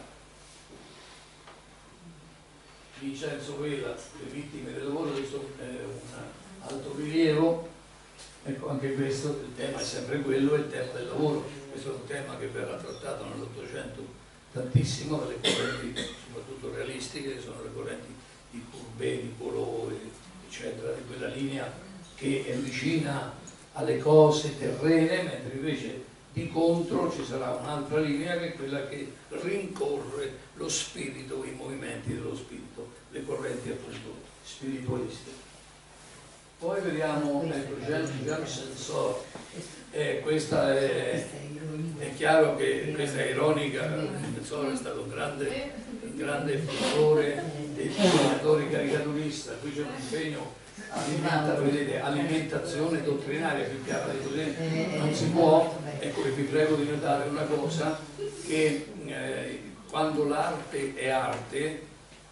J: Vincenzo Vela, le vittime del lavoro, questo è un alto rilievo. Ecco, anche questo, il tema è sempre quello, è il tema del lavoro. Questo è un tema che verrà trattato nell'Ottocento tantissimo dalle correnti, soprattutto realistiche, che sono le correnti di Courbet, di Polot, eccetera, di quella linea che è vicina alle cose terrene, mentre invece di contro ci sarà un'altra linea che è quella che rincorre lo spirito, i movimenti dello spirito, le correnti appunto spiritualiste. Poi vediamo, ecco, Jean Sensor, questa è chiaro che questa è ironica, Sensor è stato un grande fautore dei disegnatori caricaturista, qui c'è un impegno, vedete, alimentazione dottrinaria, più chiara di così non si può. Ecco che vi prego di notare una cosa, che quando l'arte è arte,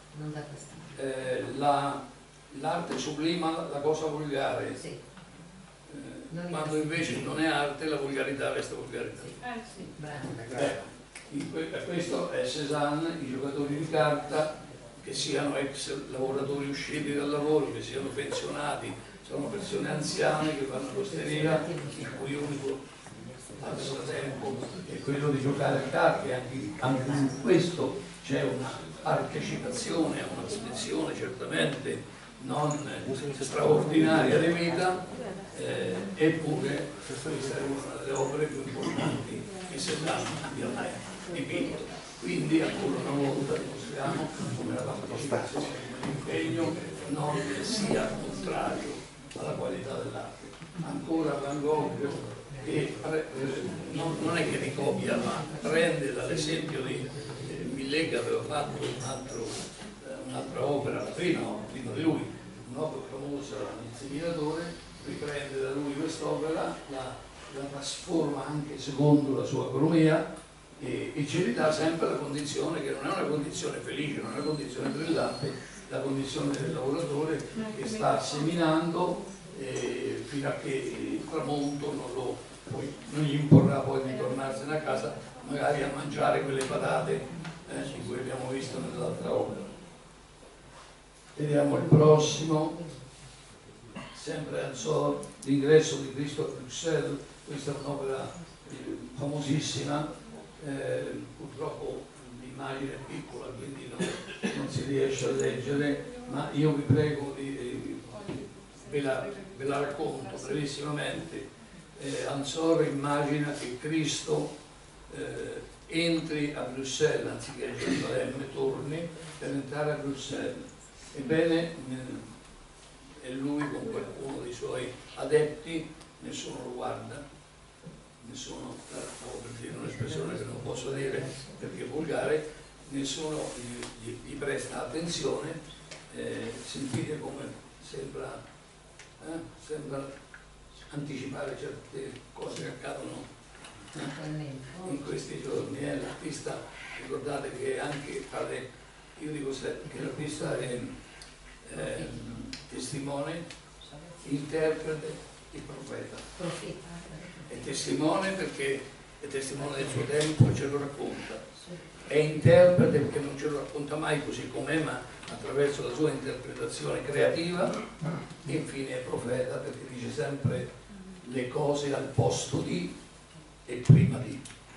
J: l'arte sublima la cosa volgare, quando invece non è arte la volgarità resta volgarità. Questo è Cézanne, i giocatori di carta, che siano ex lavoratori usciti dal lavoro, che siano pensionati, sono persone anziane che vanno all'osteria, il cui unico passatempo è quello di giocare a carte. Anche in questo c'è una partecipazione, una spessione certamente non straordinaria di vita, eppure questa è una delle opere più importanti che Cézanne abbia mai dipinto. Quindi ancora una volta dimostriamo come la partecipazione, come l'impegno non sia contrario alla qualità dell'arte. Ancora Van Gogh, che non è che ricopia, ma prende dall'esempio di Millet, che aveva fatto un'altra opera, la prima di lui, un'opera famosa, Il Seminatore, riprende da lui quest'opera, la trasforma anche secondo la sua economia, e ci ridà sempre la condizione che non è una condizione felice, non è una condizione brillante, la condizione del lavoratore che sta seminando fino a che il tramonto non gli imporrà poi di tornarsene a casa, magari a mangiare quelle patate di cui abbiamo visto nell'altra opera. Vediamo il prossimo, sempre Ansor, l'ingresso di Cristo a Bruxelles. Questa è un'opera famosissima. Purtroppo l'immagine è piccola, quindi non si riesce a leggere, ma io vi prego ve la racconto brevissimamente. Ansor immagina che Cristo entri a Bruxelles anziché a Gerusalemme, torni per entrare a Bruxelles. Ebbene, è lui con qualcuno dei suoi adepti, nessuno lo guarda, nessuno, per dire un'espressione che non posso dire perché è volgare, nessuno gli presta attenzione. Sentite come sembra anticipare certe cose che accadono in questi giorni. L'artista, ricordate che anche io dico che l'artista è testimone, interprete e profeta. È testimone perché è testimone del suo tempo e ce lo racconta, è interprete perché non ce lo racconta mai così com'è, ma attraverso la sua interpretazione creativa, e infine è profeta perché dice sempre le cose al posto di e prima di.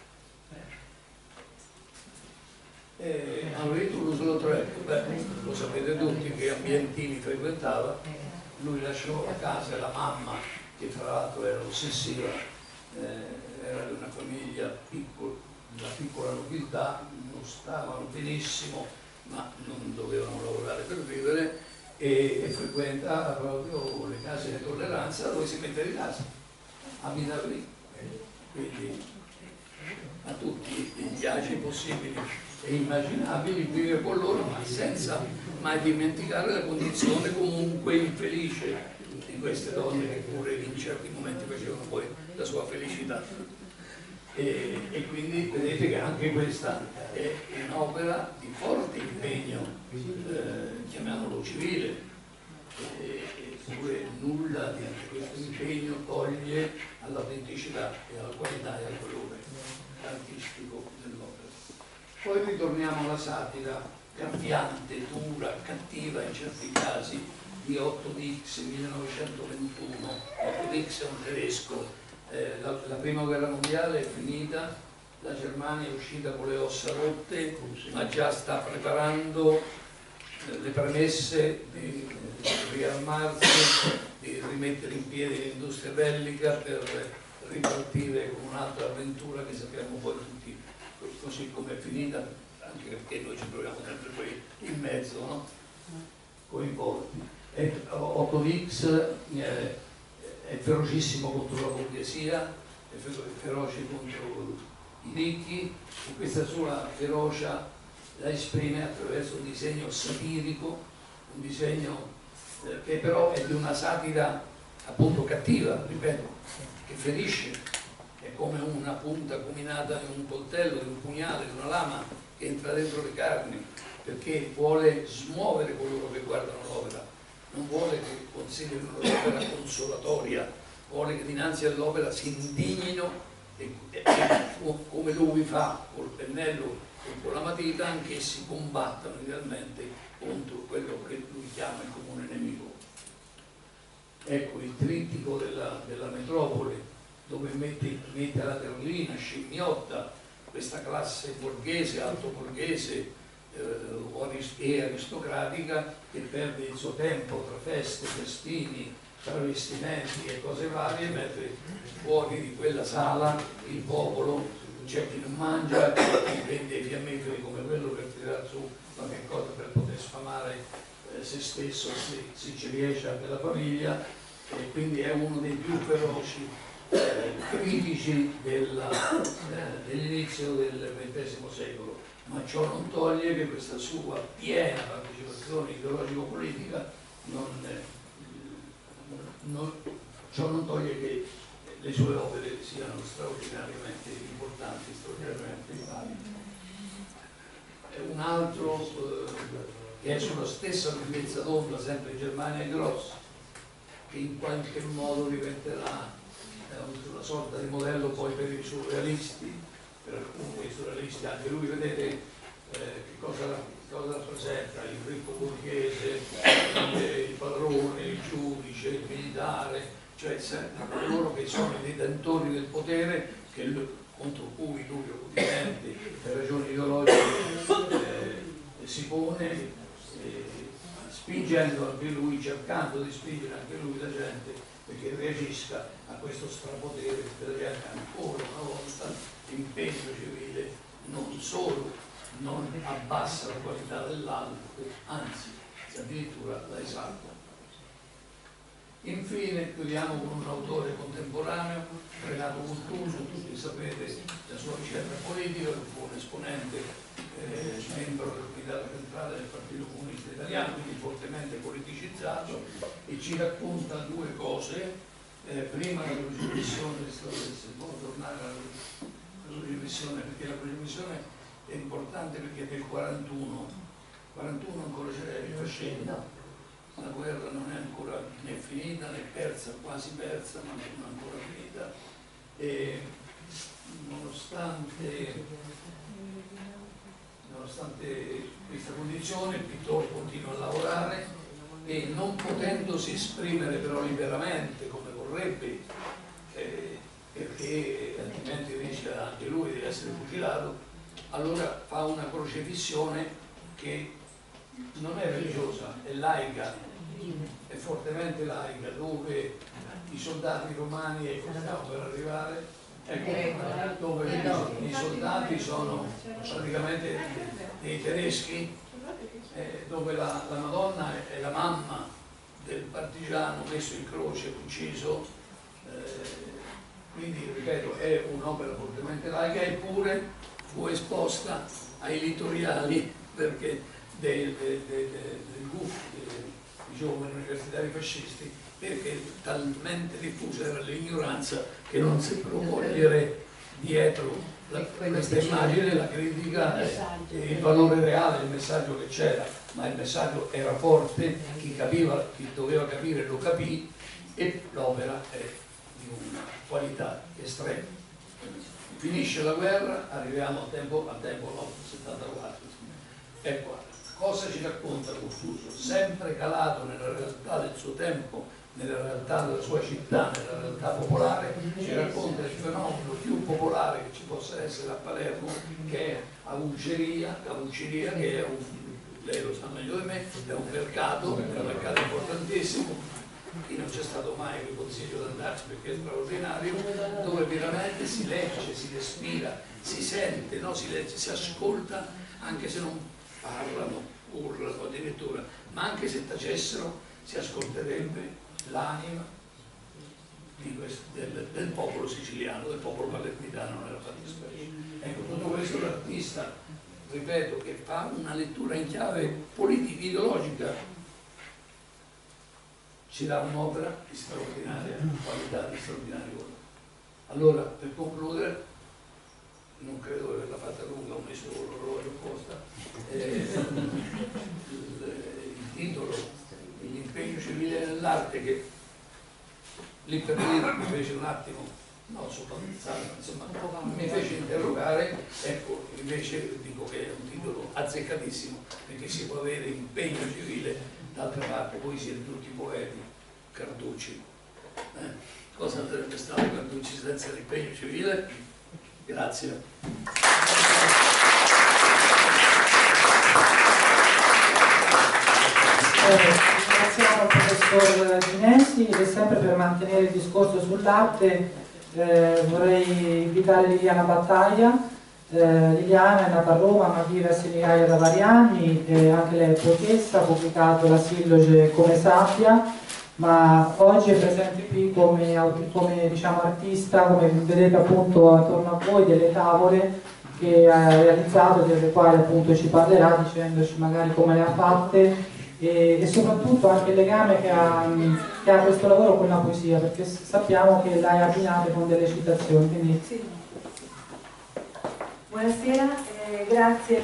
J: Henri Toulouse-Lautrec, lo sapete tutti che ambientini frequentava. Lui lasciò a casa la mamma, che tra l'altro era ossessiva, era di una famiglia una piccola nobiltà, non stavano benissimo ma non dovevano lavorare per vivere, e frequenta proprio le case di tolleranza dove si mette di casa, abita lì, quindi a tutti gli agi possibili e immaginabili vive con loro, ma senza mai dimenticare la condizione comunque infelice di queste donne che pure in certi momenti facevano poi la sua felicità. e quindi vedete che anche questa è un'opera di forte impegno, chiamiamolo civile, eppure nulla di questo impegno toglie all'autenticità e alla qualità e al valore artistico dell'opera. Poi ritorniamo alla satira cambiante, dura, cattiva in certi casi di Otto Dix 1921. Otto Dix è un tedesco. La prima guerra mondiale è finita, la Germania è uscita con le ossa rotte, ma già sta preparando le premesse di riarmarsi, di rimettere in piedi l'industria bellica per ripartire con un'altra avventura che sappiamo poi tutti così come è finita, anche perché noi ci troviamo sempre qui in mezzo, no? Coinvolti. Otto Dix è ferocissimo contro la borghesia, è feroce contro i ricchi, e questa sua ferocia la esprime attraverso un disegno satirico, un disegno che però è di una satira appunto cattiva, ripeto, che ferisce, è come una punta acuminata di un coltello, di un pugnale, di una lama che entra dentro le carni, perché vuole smuovere coloro che guardano l'opera. Non vuole che considerino l'opera consolatoria, vuole che dinanzi all'opera si indignino e come lui fa col pennello e con la matita, anche si combattano idealmente contro quello che lui chiama il comune nemico. Ecco il trittico della metropoli, dove mette alla terlina, scimmiotta questa classe borghese, alto borghese, e aristocratica, che perde il suo tempo tra feste, festini, travestimenti e cose varie, mentre fuori di quella sala il popolo, c'è chi non mangia, chi vende i fiammiferi come quello per tirare su qualche cosa per poter sfamare se stesso, se ci riesce, anche la famiglia, e quindi è uno dei più feroci critici dell'inizio del XX secolo. Ma ciò non toglie che questa sua piena partecipazione ideologico-politica ciò non toglie che le sue opere siano straordinariamente importanti, straordinariamente valide. Un altro che è sulla stessa lunghezza d'onda, sempre Germania Gross, che in qualche modo diventerà una sorta di modello poi per i surrealisti, per alcuni surrealisti. Anche lui, vedete che cosa rappresenta: il ricco borghese, il padrone, il giudice, il militare, cioè coloro che sono i detentori del potere, contro cui lui ovviamente per ragioni ideologiche si pone, spingendo anche lui, cercando di spingere anche lui la gente perché reagisca a questo strapotere della gente. Ancora una volta l'impegno civile non solo non abbassa la qualità dell'arte, anzi addirittura la esalta. Infine chiudiamo con un autore contemporaneo, Renato Guttuso. Tutti sapete la sua vicenda politica, fu un esponente, membro del comitato centrale del Partito Comunista Italiano, quindi fortemente politicizzato, e ci racconta due cose. Prima la crocifissione, se può tornare alla crocifissione, perché la crocifissione è importante perché del 41 ancora c'era il fascismo. La guerra non è ancora né finita né persa, quasi persa, ma non ancora finita, e nonostante questa condizione il pittore continua a lavorare e, non potendosi esprimere però liberamente come vorrebbe, perché altrimenti rischia anche lui di essere fucilato, allora fa una crocefissione che non è religiosa, è laica, è fortemente laica, dove i soldati romani, ecco, stiamo per arrivare, ecco, dove i soldati sono praticamente dei tedeschi, dove la Madonna è la mamma del partigiano messo in croce, ucciso, quindi ripeto è un'opera fortemente laica, eppure fu esposta ai litoriali perché dei GUF, dei giovani universitari fascisti, perché talmente diffusa era l'ignoranza che non seppero cogliere dietro questa immagine, la critica, il valore reale, il messaggio che c'era, ma il messaggio era forte, chi capiva, chi doveva capire lo capì, e l'opera è di una qualità estrema. Finisce la guerra, arriviamo al tempo no, 74. E qua, cosa ci racconta Costuso? Sempre calato nella realtà del suo tempo, nella realtà della sua città, nella realtà popolare, ci racconta il fenomeno più popolare che ci possa essere a Palermo, che è la pulceria, che è lei lo sa meglio di me, è un mercato importantissimo. Qui non c'è stato mai, vi consiglio di andarci perché è straordinario, dove veramente si legge, si respira, si sente, no? Si legge, si ascolta, anche se non parlano, urlano addirittura, ma anche se tacessero si ascolterebbe l'anima del popolo siciliano, del popolo palermitano nella fattispecie. Ecco, tutto questo l'artista, ripeto, che fa una lettura in chiave politica-ideologica, ci dà un'opera di straordinaria qualità, di straordinario valore. Allora, per concludere, non credo di averla fatta lunga, ho messo l'orologio apposta, il titolo, l'impegno civile nell'arte, che lì per lì mi fece un attimo, no, insomma, mi fece interrogare, ecco, invece dico che è un titolo azzeccatissimo, perché si può avere impegno civile, d'altra parte poi siete tutti poeti, Carducci. Cosa sarebbe stato Carducci senza l'impegno civile? Grazie.
B: Ringraziamo il professor Ginesi e sempre per mantenere il discorso sull'arte vorrei invitare Liliana Battaglia. Liliana è nata a Roma ma vive a Senigallia da vari anni, anche lei è poetessa, ha pubblicato la Silloge Come Sabbia, ma oggi è presente qui come diciamo, artista, come vedete appunto attorno a voi, delle tavole che ha realizzato, delle quali appunto ci parlerà dicendoci magari come le ha fatte e soprattutto anche il legame che ha questo lavoro con la poesia, perché sappiamo che l'hai abbinato con delle citazioni. Quindi...
F: Sì. Buonasera, grazie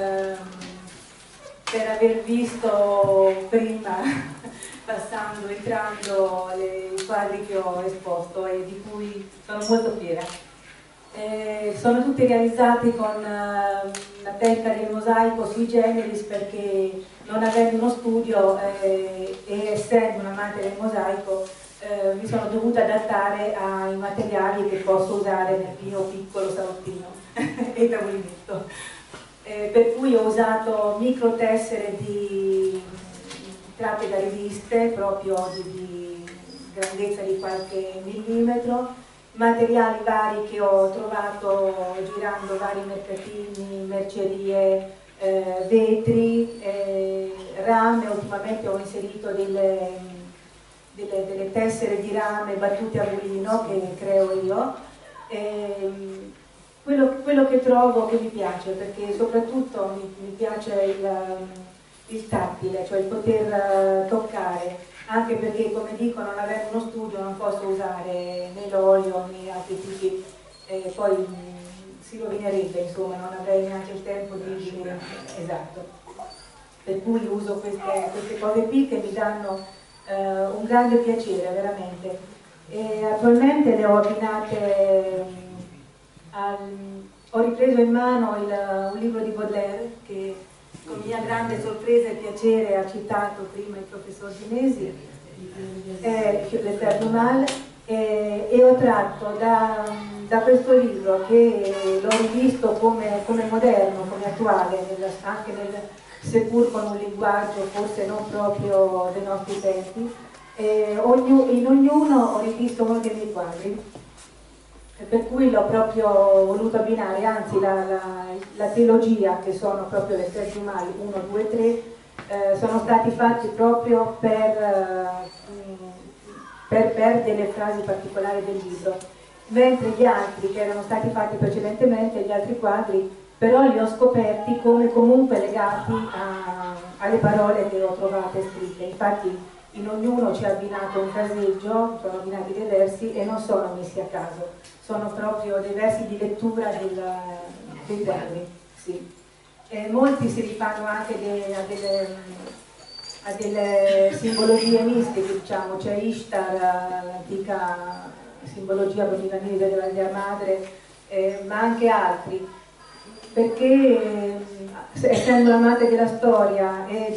F: per aver visto prima, entrando i quadri che ho esposto e di cui sono molto fiera. Sono tutti realizzati con la tecnica del mosaico sui generis, perché non avendo uno studio e essendo un amante del mosaico mi sono dovuta adattare ai materiali che posso usare nel mio piccolo salottino e tavolinetto, per cui ho usato micro tessere tratte da riviste proprio di grandezza di qualche millimetro, materiali vari che ho trovato girando vari mercatini, mercerie, vetri, rame. Ultimamente ho inserito delle tessere di rame battute a mulino che creo io. Quello che trovo che mi piace, perché soprattutto mi piace il tattile, cioè il poter toccare, anche perché come dico non avendo uno studio non posso usare né l'olio né altri tipi, poi si rovinerebbe, insomma non avrei neanche il tempo di... Esatto. Per cui uso queste cose qui che mi danno un grande piacere veramente. E attualmente le ho abbinate ho ripreso in mano un libro di Baudelaire che con mia grande sorpresa e piacere ha citato prima il professor Ginesi, Le Terre du Mal, e ho tratto da questo libro, che l'ho rivisto come moderno, come attuale, anche seppur con un linguaggio forse non proprio dei nostri tempi, in ognuno ho rivisto uno dei miei quadri. Per cui l'ho proprio voluto abbinare, anzi la trilogia, che sono proprio le Terre du Mal 1, 2, 3, sono stati fatti proprio per delle frasi particolari del libro, mentre gli altri che erano stati fatti precedentemente, gli altri quadri, però li ho scoperti come comunque legati alle parole che ho trovate scritte. Infatti
K: in ognuno c'è abbinato un caseggio, sono abbinati dei versi e non sono messi a caso, sono proprio dei versi di lettura dei quadri. Sì. Molti si rifanno anche a delle simbologie mistiche, diciamo, c'è Ishtar, l'antica simbologia benignile della madre, ma anche altri, perché essendo la madre della storia e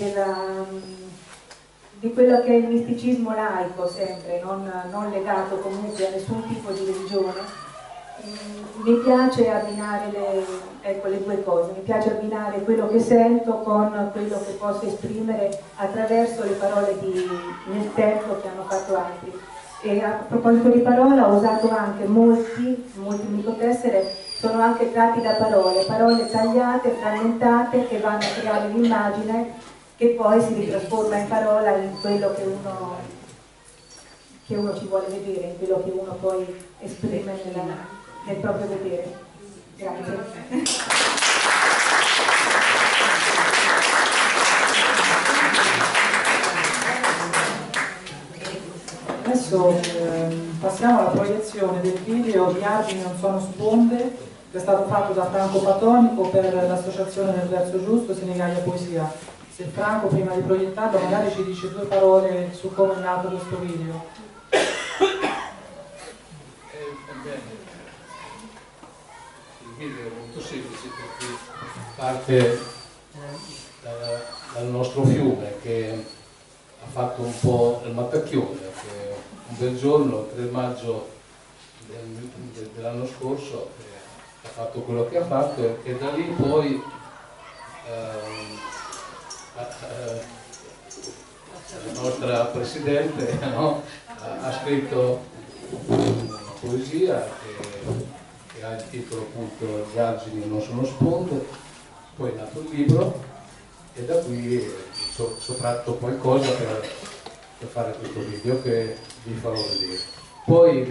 K: di quello che è il misticismo laico sempre, non legato comunque a nessun tipo di religione, mi piace abbinare le due cose, mi piace abbinare quello che sento con quello che posso esprimere attraverso le parole nel tempo che hanno fatto altri. E a proposito di parola, ho usato anche molti microtessere, sono anche tratti da parole tagliate, frammentate, che vanno a creare l'immagine che poi si ritrasforma in parola in quello che uno ci vuole vedere, in quello che uno poi esprime nel proprio vedere. Grazie.
B: Adesso passiamo alla proiezione del video Gli argini non sono sponde, che è stato fatto da Franco Patonico per l'associazione Nel Verso Giusto Senigallia Poesia. Se Franco, prima di proiettarlo, magari ci dice due parole su come è nato questo video.
J: Il video è molto semplice perché parte dal nostro fiume che ha fatto un po' il mattacchione, che un bel giorno, il 3 maggio dell'anno scorso, ha fatto quello che ha fatto e da lì poi la nostra Presidente, no, ha scritto una poesia che ha il titolo appunto Gli argini non sono sponde, poi è nato il libro e da qui ho tratto qualcosa per fare questo video che vi farò vedere. Poi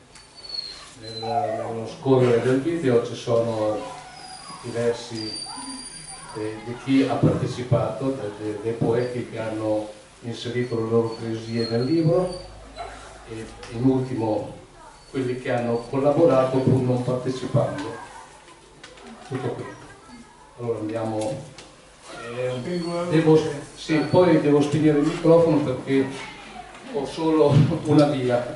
J: nello scorrere del video ci sono i versi di chi ha partecipato, dei poeti che hanno inserito le loro poesie nel libro e in ultimo quelli che hanno collaborato pur non partecipando. Tutto qui. Allora andiamo. Sì, poi devo spegnere il microfono perché ho solo una via.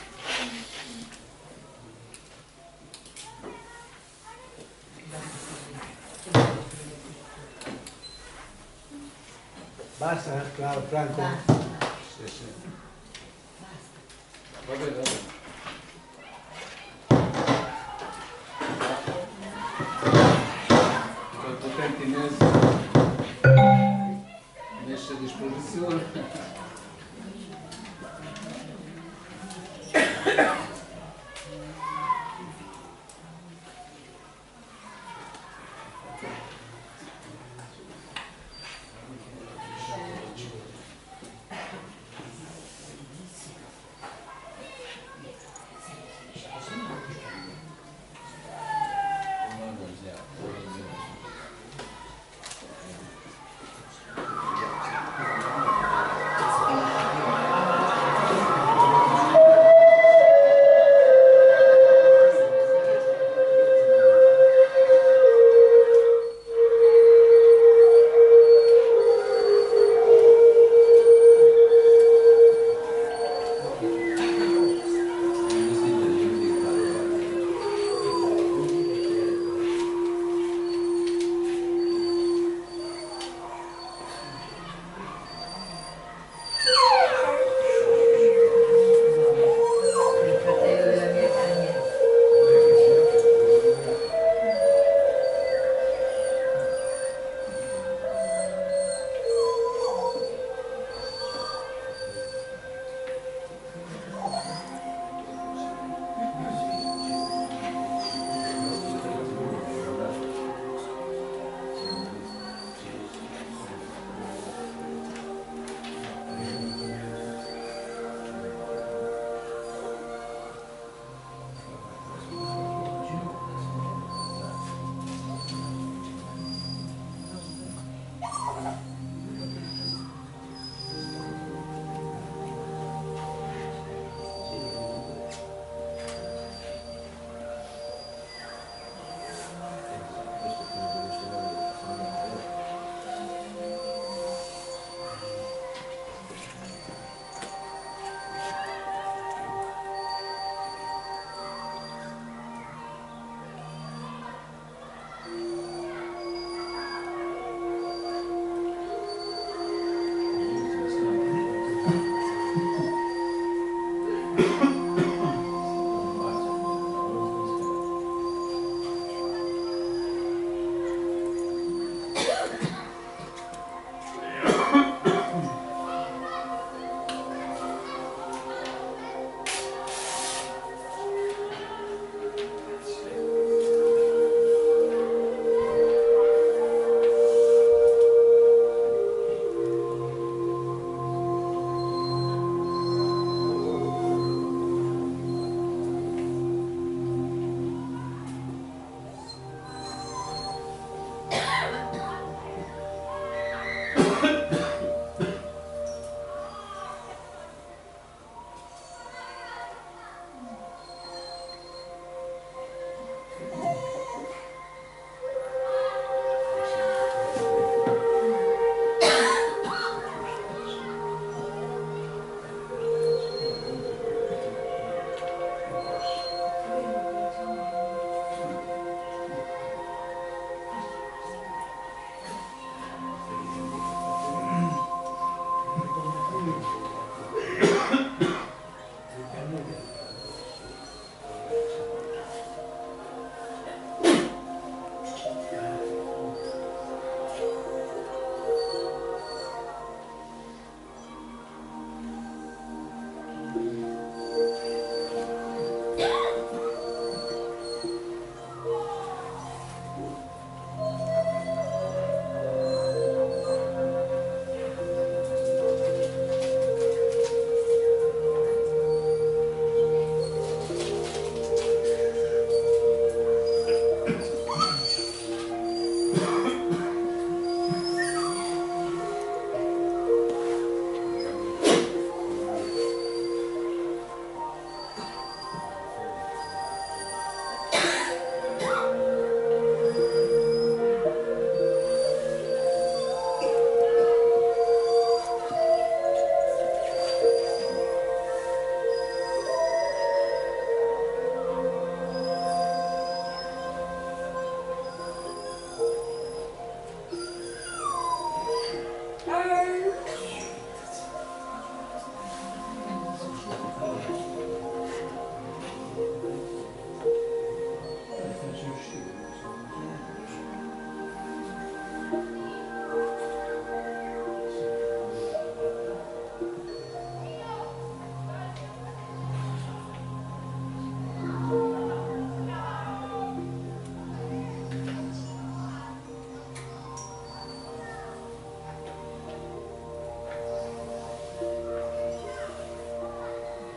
A: Basta, Franco?
J: Sì, sì. Va bene, va bene. Potenti messi a disposizione.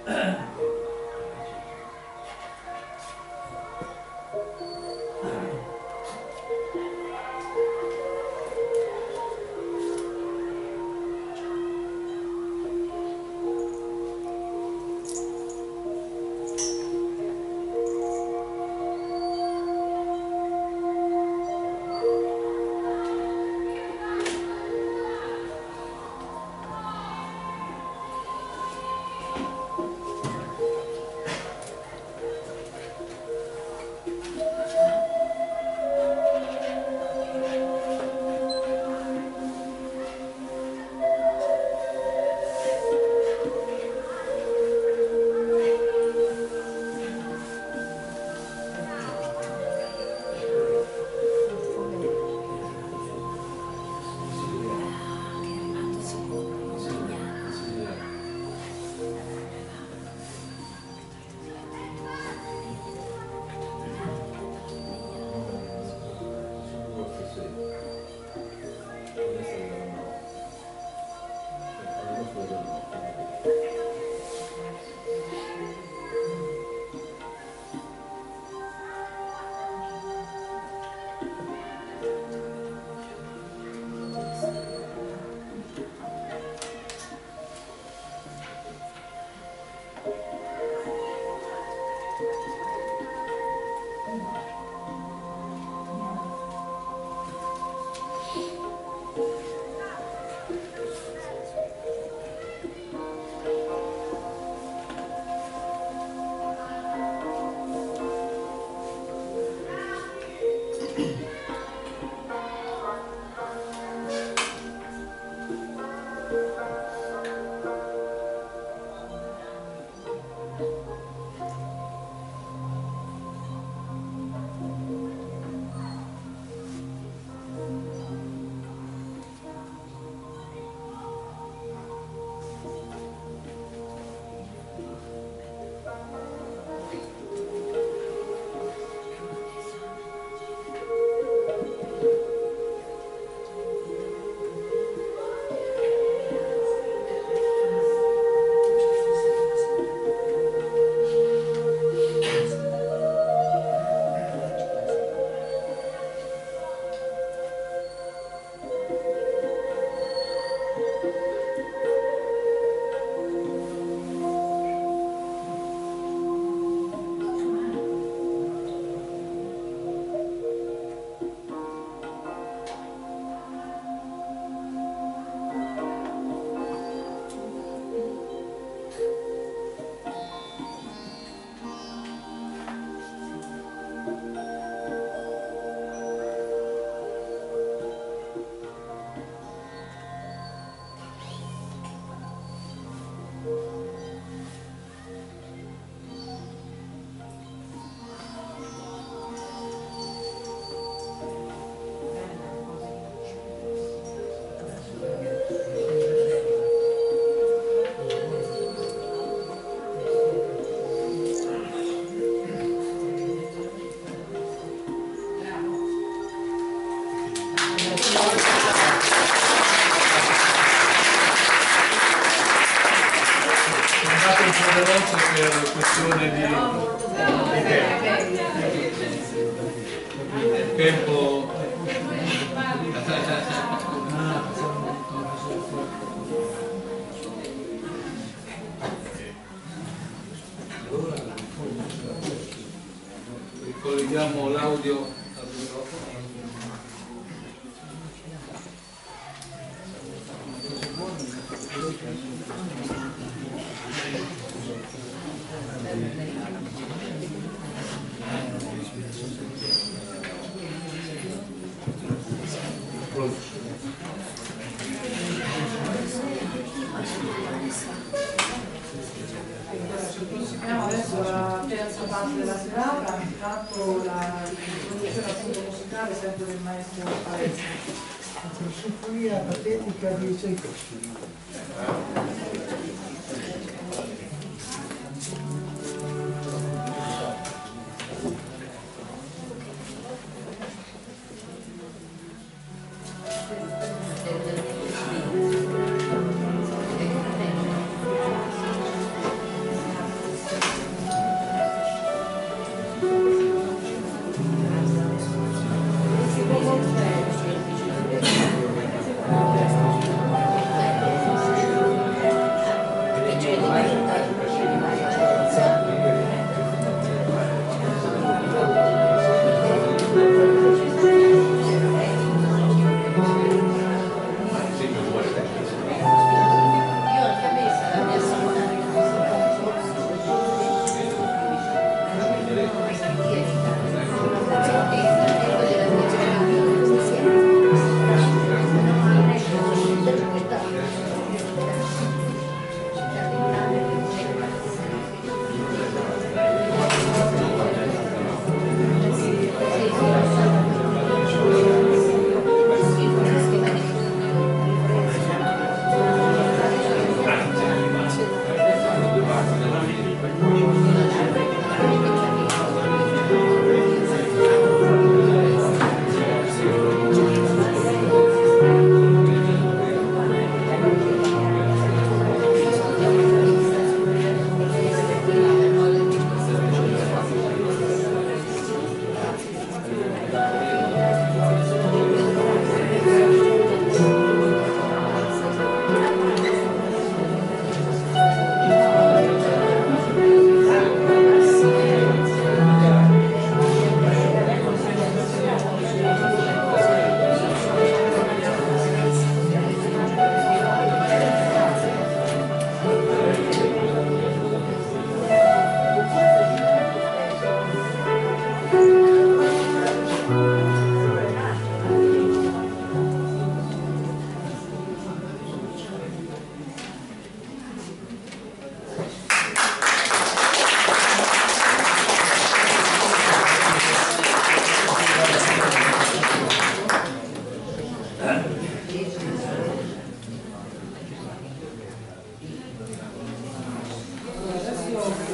L: per questione di tempo. Ricolleghiamo l'audio al microfono.
B: Proseguiamo adesso la terza parte della serata, intanto la introduzione appunto musicale sempre del maestro Palestra.
A: La sinfonia patetica di Tchaikovsky.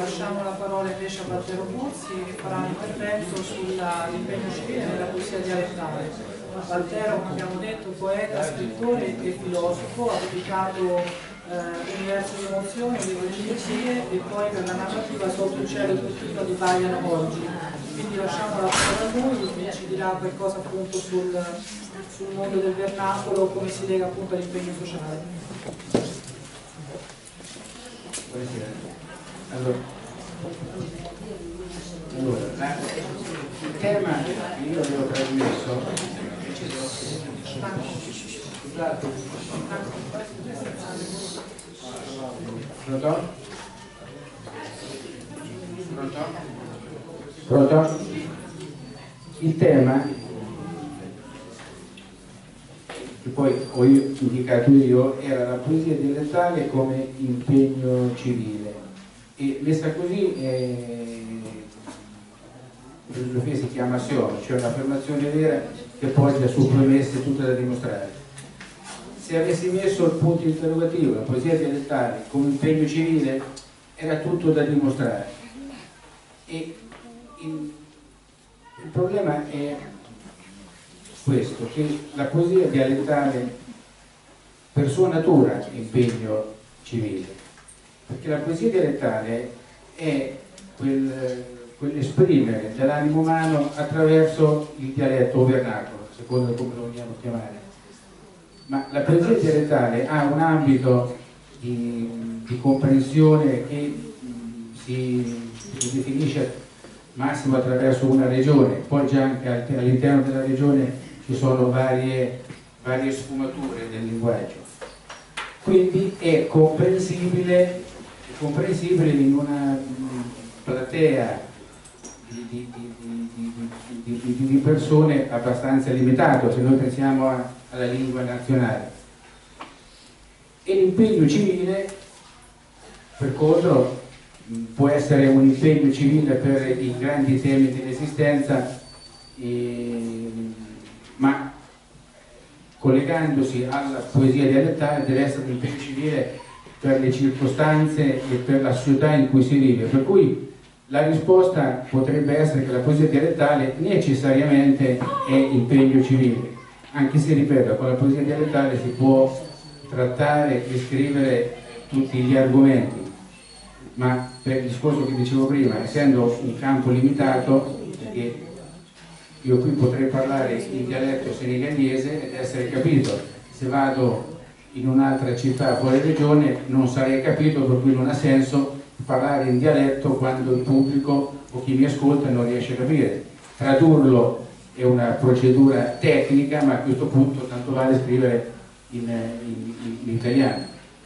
B: lasciamo la parola invece a Valtero Buzzi che farà un intervento sull'impegno civile nella poesia dialettale. Valtero, come abbiamo detto, poeta, scrittore e filosofo, ha pubblicato Universo di emozioni, un libro di poesie e poi per la narrativa Sotto il cielo e tutto di Baiano oggi. Quindi lasciamo la parola a lui e ci dirà qualcosa appunto sul mondo del vernacolo, come si lega appunto all'impegno sociale.
M: Buonasera. Allora, il tema che io avevo trasmesso, scusate, pronto? Pronto? Il tema che poi ho indicato io era la poesia dialettale come impegno civile, e messa così la filosofia si chiama assioma, cioè un'affermazione vera che poggia su premesse tutte da dimostrare. Se avessi messo il punto interrogativo, la poesia dialettale come impegno civile, era tutto da dimostrare. E il problema è questo, che la poesia dialettale per sua natura è impegno civile, perché la poesia dialettale è quell'esprimere dell'animo umano attraverso il dialetto o vernacolo, secondo come lo vogliamo chiamare. Ma la poesia dialettale ha un ambito di comprensione che si definisce massimo attraverso una regione, poi già anche all'interno della regione ci sono varie sfumature del linguaggio. Quindi è comprensibile in una platea di persone abbastanza limitato, se noi pensiamo alla lingua nazionale. E l'impegno civile, per contro, può essere un impegno civile per i grandi temi dell'esistenza, ma collegandosi alla poesia dialettale deve essere un impegno civile per le circostanze e per la società in cui si vive, per cui la risposta potrebbe essere che la poesia dialettale necessariamente è impegno civile, anche se, ripeto, con la poesia dialettale si può trattare e scrivere tutti gli argomenti, ma per il discorso che dicevo prima, essendo un campo limitato, perché io qui potrei parlare in dialetto senegalese ed essere capito, se vado in un'altra città fuori regione non sarei capito, per cui non ha senso parlare in dialetto quando il pubblico o chi mi ascolta non riesce a capire. Tradurlo è una procedura tecnica, ma a questo punto tanto vale scrivere in italiano.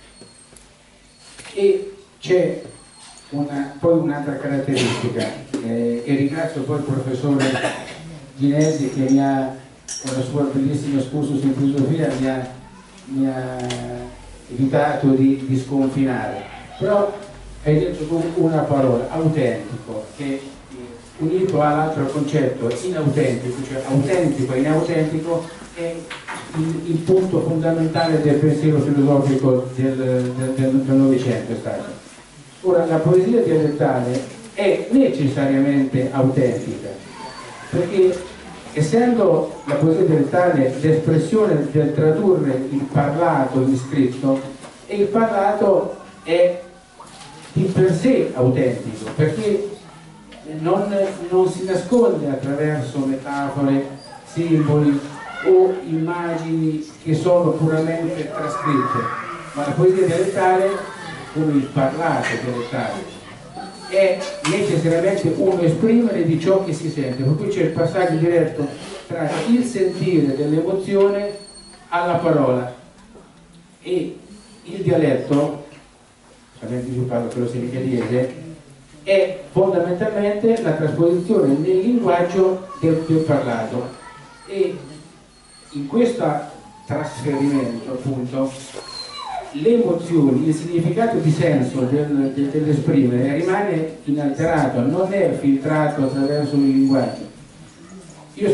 M: E c'è poi un'altra caratteristica, e ringrazio poi il professore Ginesi che con la sua bellissima excursus in filosofia mi ha evitato di sconfinare, però hai detto tu una parola, autentico, che unito all'altro concetto inautentico, cioè autentico e inautentico, è il punto fondamentale del pensiero filosofico del Novecento è stato. Ora, la poesia dialettale è necessariamente autentica, perché essendo la poesia dialettale l'espressione del tradurre il parlato in scritto, e il parlato è di per sé autentico, perché non si nasconde attraverso metafore, simboli o immagini che sono puramente trascritte, ma la poesia dialettale, come il parlato dialettale, è necessariamente un esprimere di ciò che si sente, per cui c'è il passaggio diretto tra il sentire dell'emozione alla parola, e il dialetto, ovviamente io parlo quello senegalese, è fondamentalmente la trasposizione nel linguaggio del parlato, e in questo trasferimento appunto le emozioni, il significato di senso dell'esprimere rimane inalterato, non è filtrato attraverso il linguaggio. Io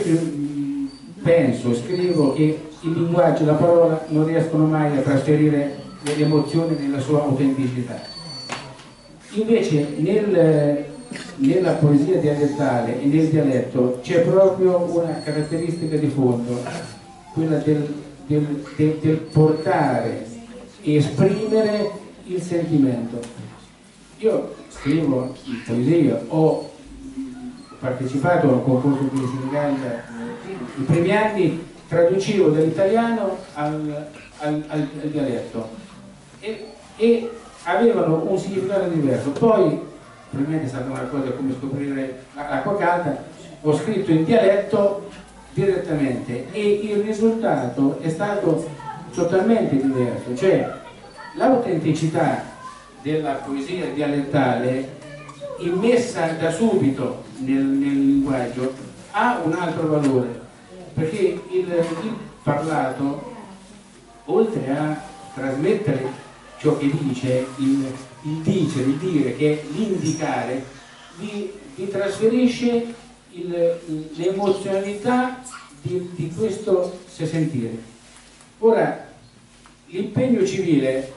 M: scrivo che il linguaggio e la parola non riescono mai a trasferire le emozioni nella sua autenticità. Invece nella poesia dialettale e nel dialetto c'è proprio una caratteristica di fondo, quella del portare e esprimere il sentimento. Io scrivo in poesia, ho partecipato a un concorso di Senigallia, i primi anni traducevo dall'italiano al dialetto e avevano un significato diverso. Poi, probabilmente è stata una cosa come scoprire l'acqua calda, ho scritto in dialetto direttamente e il risultato è stato totalmente diverso, cioè l'autenticità della poesia dialettale immessa da subito nel linguaggio ha un altro valore, perché il parlato, oltre a trasmettere ciò che dice, il dire, che è l'indicare, vi trasferisce l'emozionalità di questo sentire. Ora, l'impegno civile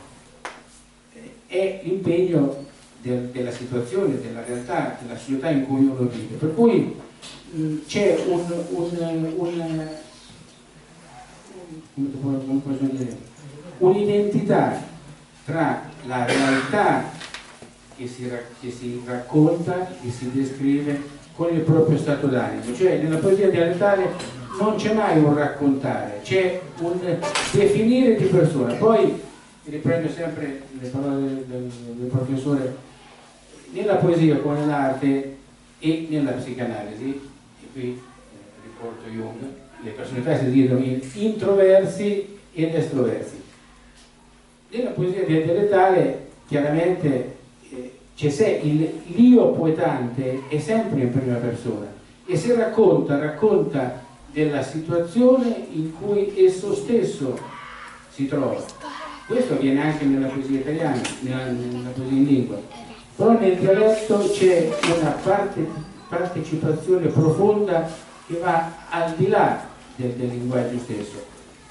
M: è l'impegno della situazione, della realtà, della società in cui uno vive, per cui c'è un'identità tra la realtà che si racconta, che si descrive con il proprio stato d'animo, cioè nella poesia dialettale non c'è mai un raccontare, c'è un definire di persona. Poi riprendo sempre le parole del professore: nella poesia come nell'arte e nella psicanalisi, e qui riporto Jung, le personalità si dividono in introversi ed estroversi. Nella poesia dialettale chiaramente c'è sé, l'io poetante è sempre in prima persona e se racconta della situazione in cui esso stesso si trova. Questo avviene anche nella poesia italiana, nella poesia in lingua, però nel dialetto c'è una partecipazione profonda che va al di là del linguaggio stesso.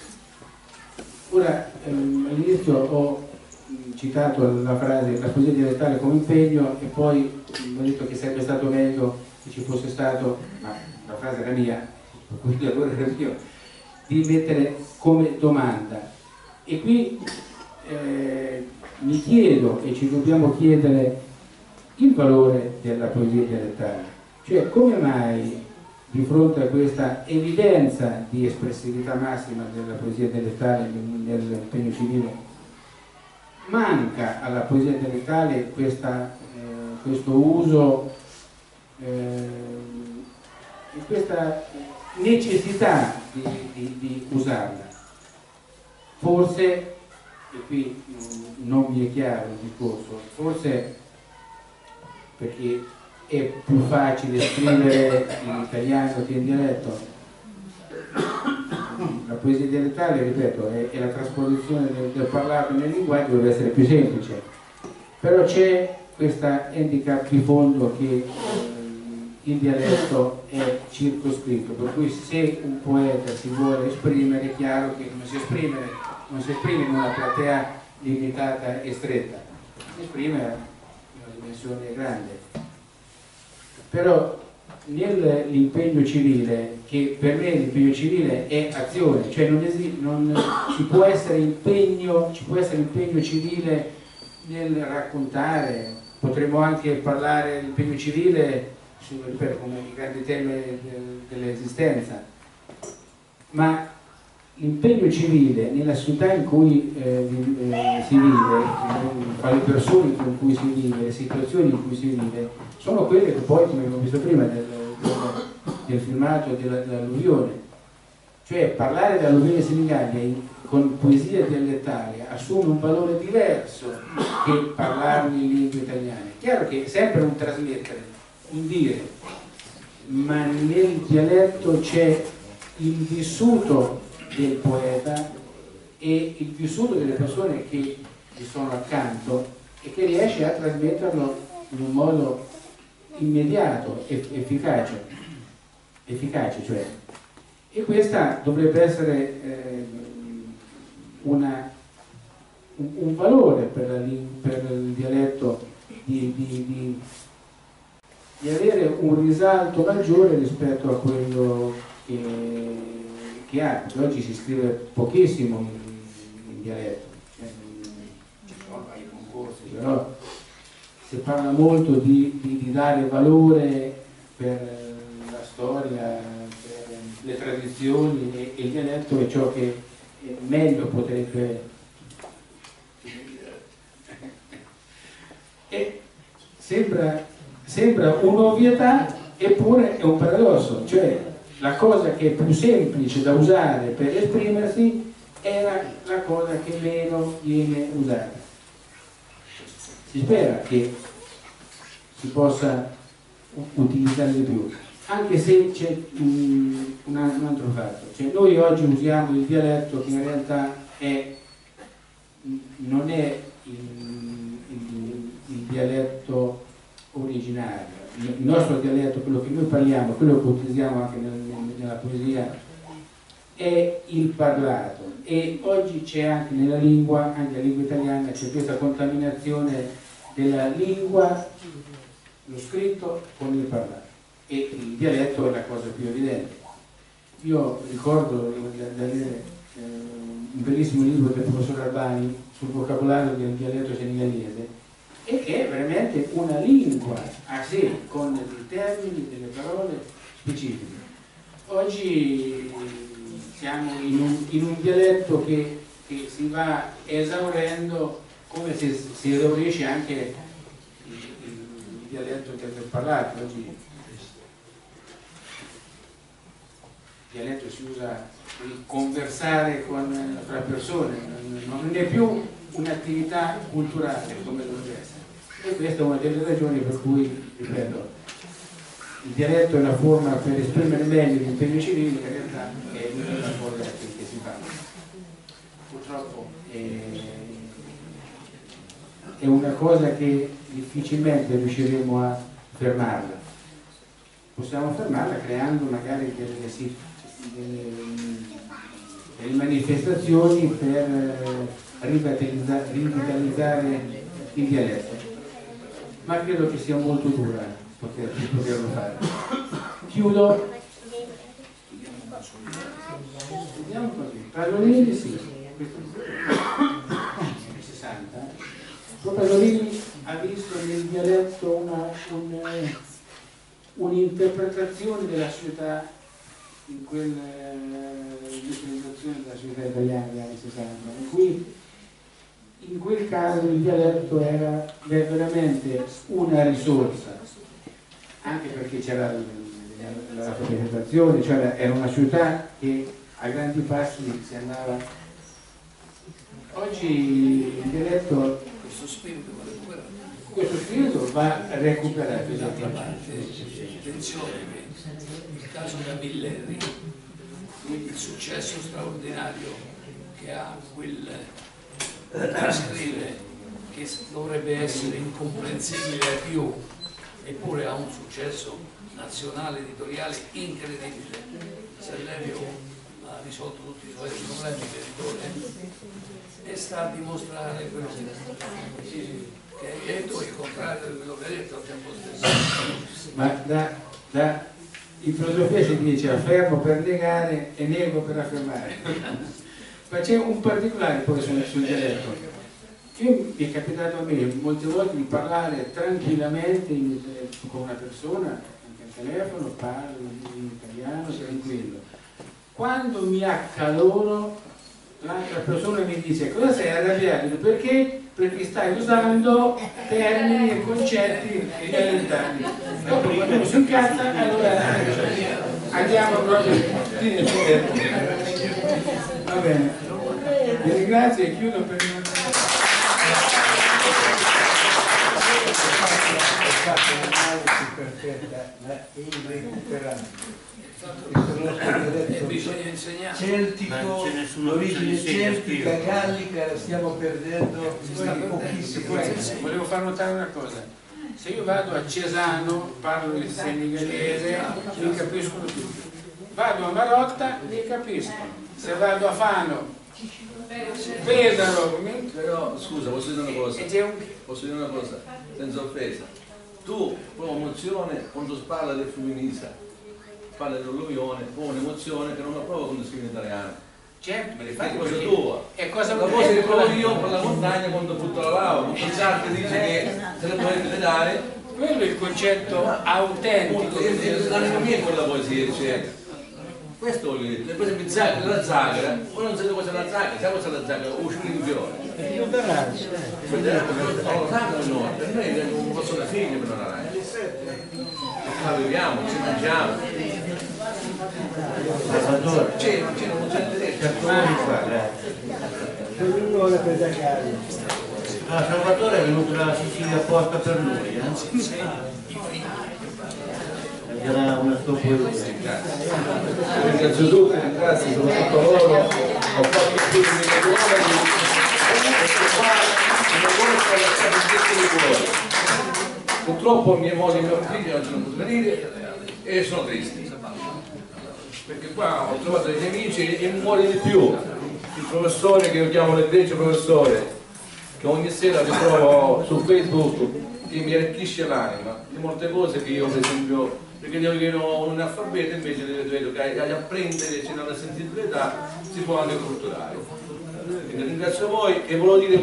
M: Ora, all'inizio ho citato la frase la poesia dialettale come impegno e poi ho detto che sarebbe stato meglio che ci fosse stato, ma la frase era mia, quindi allora era mio, di mettere come domanda. E qui mi chiedo, e ci dobbiamo chiedere, il valore della poesia dialettale, cioè come mai di fronte a questa evidenza di espressività massima della poesia dialettale nell'impegno civile manca alla poesia dialettale questo uso e questa necessità di usarla. Forse, e qui non mi è chiaro il discorso, forse perché è più facile scrivere in italiano che in dialetto. La poesia dialettale, ripeto, è la trasposizione del parlato nel linguaggio, deve essere più semplice, però c'è questa handicap di fondo che il dialetto è circoscritto, per cui se un poeta si vuole esprimere è chiaro che non si esprime in una platea limitata e stretta, si esprime in una dimensione grande. Però nell'impegno civile, che per me l'impegno civile è azione, cioè ci può essere impegno civile nel raccontare, potremmo anche parlare dell'impegno civile come i grandi temi dell'esistenza, ma l'impegno civile nella società in cui si vive, fra le persone con cui si vive, le situazioni in cui si vive, sono quelle che poi, come abbiamo visto prima del filmato dell'alluvione, cioè parlare dell'alluvione Senigallia con poesia dialettale assume un valore diverso che parlarne in lingua italiana. È chiaro che è sempre un trasmettere, un dire, ma nel dialetto c'è il vissuto del poeta e il vissuto delle persone che gli sono accanto e che riesce a trasmetterlo in un modo immediato, efficace cioè. E questa dovrebbe essere un valore per il dialetto di avere un risalto maggiore rispetto a quello che ha. Oggi si scrive pochissimo in dialetto, ci sono vari concorsi, però si parla molto di dare valore per la storia, per le tradizioni, e il dialetto è ciò che meglio potrebbe. E sembra un'ovvietà, eppure è un paradosso, cioè la cosa che è più semplice da usare per esprimersi era la cosa che meno viene usata. Si spera che si possa utilizzare di più, anche se c'è un altro fatto, cioè noi oggi usiamo il dialetto che in realtà non è il dialetto originario. Il nostro dialetto, quello che noi parliamo, quello che utilizziamo anche nella poesia, è il parlato, e oggi c'è anche nella lingua, anche nella lingua italiana, c'è questa contaminazione della lingua, lo scritto con il parlato, e il dialetto è la cosa più evidente. Io ricordo di avere un bellissimo libro del professor Albani sul vocabolario del dialetto senegalese, e che è veramente una lingua a sé, con dei termini, delle parole specifiche. Oggi siamo in un dialetto che si va esaurendo, come se si esaurisce anche il dialetto del parlato. Oggi il dialetto si usa per conversare tra persone, non è più un'attività culturale come dovrebbe essere. E questa è una delle ragioni per cui, ripeto, il dialetto è una forma per esprimere meglio gli impegni civili, in realtà è l'unica cosa che si fa. Purtroppo è una cosa che difficilmente riusciremo a fermarla. Possiamo fermarla creando magari delle manifestazioni per rivitalizzare il dialetto, ma credo che sia molto dura poterlo fare. Chiudo. Vediamo così. Pasolini, sì, questo 60. Pasolini ha visto nel dialetto un'interpretazione della società, in quella visualizzazione della società italiana degli anni 60, in cui in quel caso il dialetto era veramente una risorsa, anche perché c'era la rappresentazione, cioè era una società che a grandi passi si andava. Oggi il dialetto, questo spirito va recuperato.
J: Attenzione che il caso da Milleri, il successo straordinario che ha quel scrive, che dovrebbe essere incomprensibile ai più, eppure ha un successo nazionale editoriale incredibile. Serlevio ha risolto tutti i suoi problemi di editore e sta a dimostrare quello che hai detto, il contrario di quello che hai detto al tempo stesso.
M: Ma in filosofia si dice affermo per negare e nego per affermare. Ma c'è un particolare poi sul dialetto. Mi è capitato a me molte volte di parlare tranquillamente con una persona, anche al telefono, parlo in italiano, tranquillo. Quando mi accaloro, l'altra persona mi dice: cosa sei arrabbiato? Perché? Perché stai usando termini e concetti dialettali. Dopo quando mi si incazza, allora andiamo proprio. Va bene, vi ringrazio e chiudo per
J: bisogna insegnare.
A: Celtico, l'origine celtica, gallica, la stiamo perdendo.
M: Volevo far notare una cosa: se io vado a Cesano, parlo il senegalese, mi capiscono tutti. Vado a Marotta, mi capiscono. Se vado a Fano,
L: Però scusa, posso dire una cosa? Posso dire una cosa, senza offesa. Tu provi un'emozione quando parla del femminista, parla dell'alluvione, provi un'emozione che non la provo quando scrivi in italiano.
M: Certo,
L: è cosa tua.
M: E cosa
L: la cosa che provo io per la montagna quando butto la lava, un Sartre dice che se la dovete dare.
M: Quello è il concetto autentico.
L: L'anima mia è quella poesia, eccetera. Questo voglio dire, per esempio la zagara, voi non sapete cosa è la zagara, sai cosa è la zagara? O uscire in fiore. Non lo sanno noi, per noi non possono figli per non arancia. La viviamo, ci mangiamo.
D: Salvatore,
L: C'è non c'è tedesco.
D: Salvatore è venuto dalla Sicilia apposta per lui, Era una sua poesia.
L: Ringrazio tutti, ringrazio soprattutto loro, ho fatto più di 1000 chilometri, purtroppo mia moglie e mio figlio non sono potuti venire e sono tristi, perché qua ho trovato degli amici e muore di più. Il professore che io chiamo l'egregio professore, che ogni sera vi trovo su Facebook, che mi arricchisce l'anima di molte cose che io per esempio, perché io ero un analfabeto, invece vedo che ad apprendere, c'è una sensibilità, si può anche culturare. Quindi ringrazio voi e volevo dire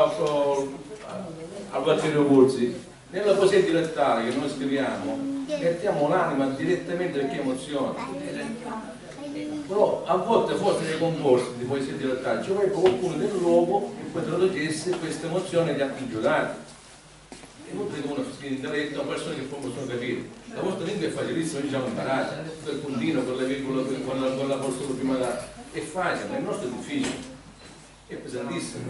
L: al Valerio Curzi, nella poesia dialettale che noi scriviamo mettiamo l'anima direttamente perché emoziona, però a volte forse nei concorsi di poesia dialettale ci vuole qualcuno del luogo che poi traducesse questa emozione agli altri giurati. E non vedo una scritta in dialetto a persone che poi possono capire. La vostra lingua è facilissima, noi ci siamo imparati, tutto il puntino con le virgole, con l'apostolo prima è facile, ma il nostro è difficile, è pesantissimo.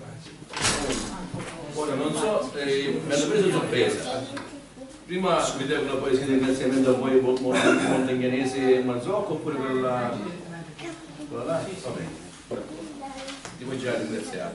L: Ora non so, mi hanno preso sorpresa. Prima vedevo la poesia di ringraziamento a voi montagnanese e Marzocco oppure quella là? Vabbè. Ti vuoi già ringraziato.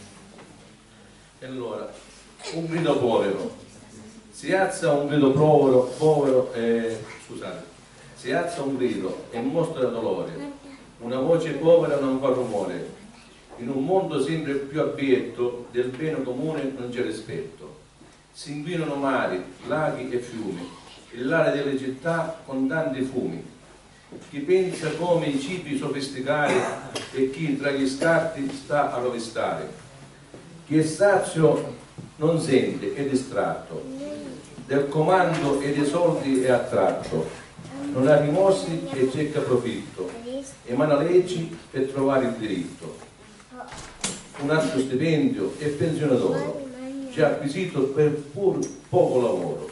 L: E allora, un grido povero. Si alza un grido povero, scusate, si alza un grido e mostra dolore. Una voce povera non fa rumore. In un mondo sempre più abietto del bene comune non c'è rispetto. Si inquinano mari, laghi e fiumi, l'area delle città con tanti fumi. Chi pensa come i cibi sofisticare e chi tra gli scarti sta a rovistare. Chi è sazio non sente, è distratto, del comando e dei soldi è attratto, non ha rimorsi e cerca profitto, emana leggi per trovare il diritto. Un altro stipendio e pensione d'oro, già acquisito per pur poco lavoro.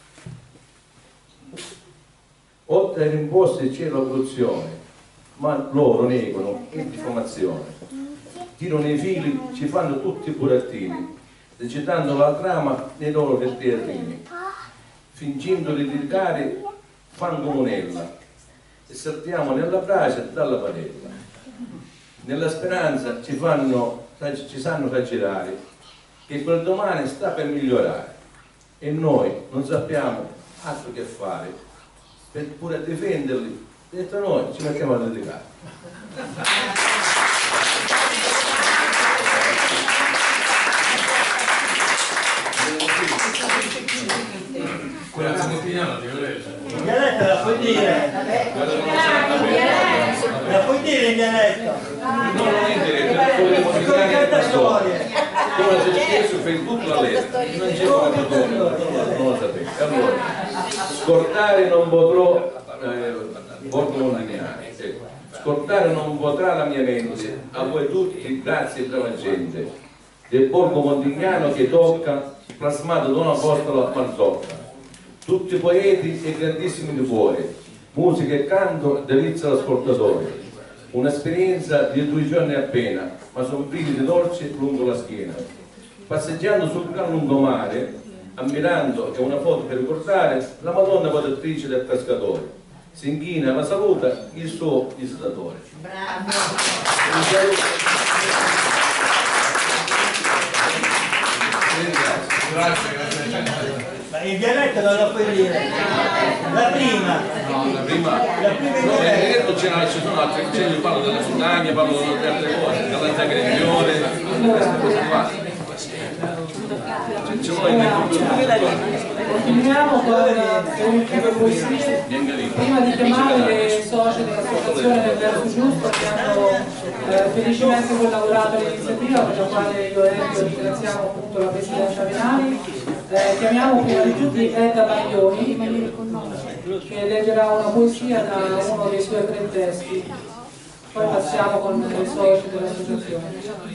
L: Oltre ai rimborsi c'è la corruzione, ma loro negano in diffamazione. Tirano i fili, ci fanno tutti i burattini, recitando la trama nei loro teatrini. Fingendo di litigare, fanno monella e saltiamo nella brace dalla padella. Nella speranza ci sanno raggirare che quel domani sta per migliorare e noi non sappiamo altro che fare per pure difenderli, detto noi ci mettiamo a litigare. Quella santiniana di Violenza.
N: In dialetto la puoi dire? La puoi dire in dialetto?
L: Non in dialetto, volevo dire la storia. Come c'è scritto su Facebook la letto, non c'è non lo sapete. Allora, scordare non potrò Borgo Montagnani. Scordare non potrà la mia mente, a voi tutti grazie brava gente, del Borgo Montignano che tocca, plasmato da un apostolo a Marzocca. Tutti poeti e grandissimi di cuore, musica e canto delizia l'ascoltatore. Un'esperienza di 2 giorni appena, ma sono brividi dolci lungo la schiena. Passeggiando sul gran lungomare, ammirando e una foto per ricordare la Madonna protettrice del pescatore. Si inchina, la saluta il suo visitatore.
F: Bravo!
L: Grazie.
N: il dialetto non lo puoi dire. La prima.
L: No, la prima. No, nel dialetto ci sono altre cose, io parlo delle montagne, parlo di altre cose, della zagreglione, queste cose qua. Ce l'ho in
B: Continuiamo con le poesie. Prima di chiamare le soci dell'associazione del Verso Giusto che hanno felicemente collaborato all'iniziativa, per la quale io e Enzo ringraziamo appunto la Presidenza Venali. Chiamiamo prima di tutti Edda Baglioni che leggerà una poesia da uno dei suoi 3 testi, poi passiamo con le soci dell'associazione.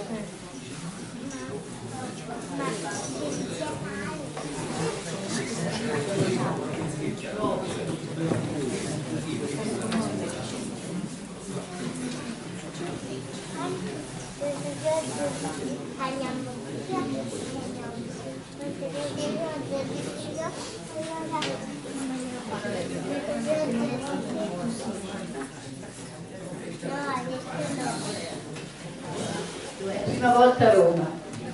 O: Prima volta a Roma.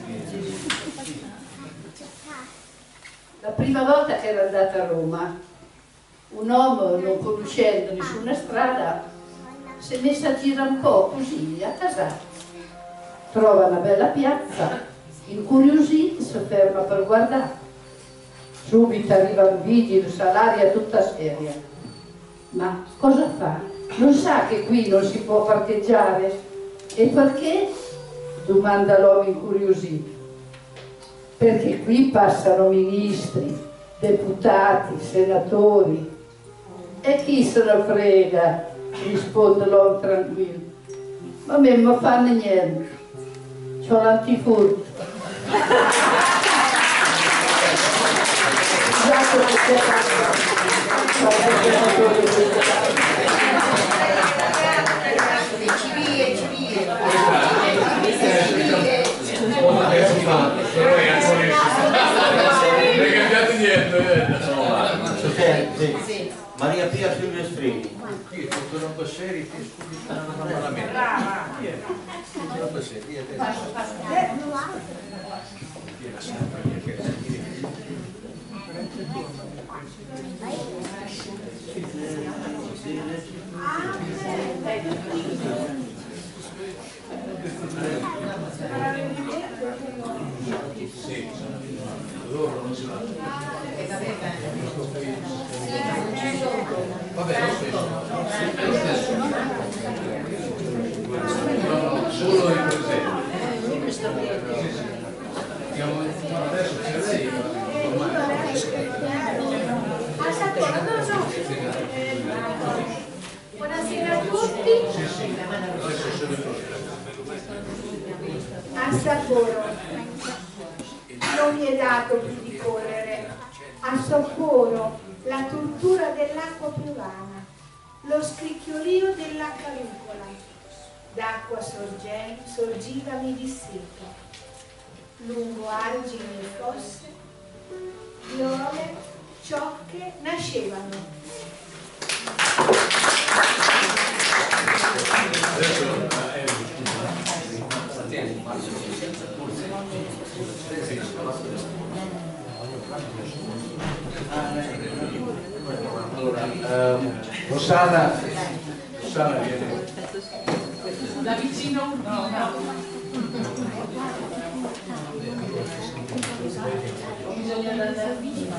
O: La prima volta che ero andata a Roma, un uomo, non conoscendo nessuna strada, si è messo a girare un po' così, a casare. Trova una bella piazza, incuriosito si ferma per guardare. Subito arriva un vigile, salaria tutta seria. Ma cosa fa? Non sa che qui non si può parcheggiare? E perché? Domanda l'uomo incuriosito. Perché qui passano ministri, deputati, senatori. E chi se ne frega? Risponde l'uomo tranquillo. Ma me non fanno niente. C'ho l'antifurto.
D: Maria Pia Silvestrini.
L: Sono così, ti stanno malamente. Sono così, loro non si va. Vabbè, lo stesso. Solo in presente. Adesso c'è lei.
P: Buonasera a tutti. A Sapporo non mi è dato più di correre. A Sapporo la tortura dell'acqua piovana, lo scricchiolio della carucola, d'acqua sorgiva mi disseto, lungo argini e fosse, viole, ciocche nascevano.
L: Allora, Rossana viene
C: da vicino? No. Bisogna andare vicino.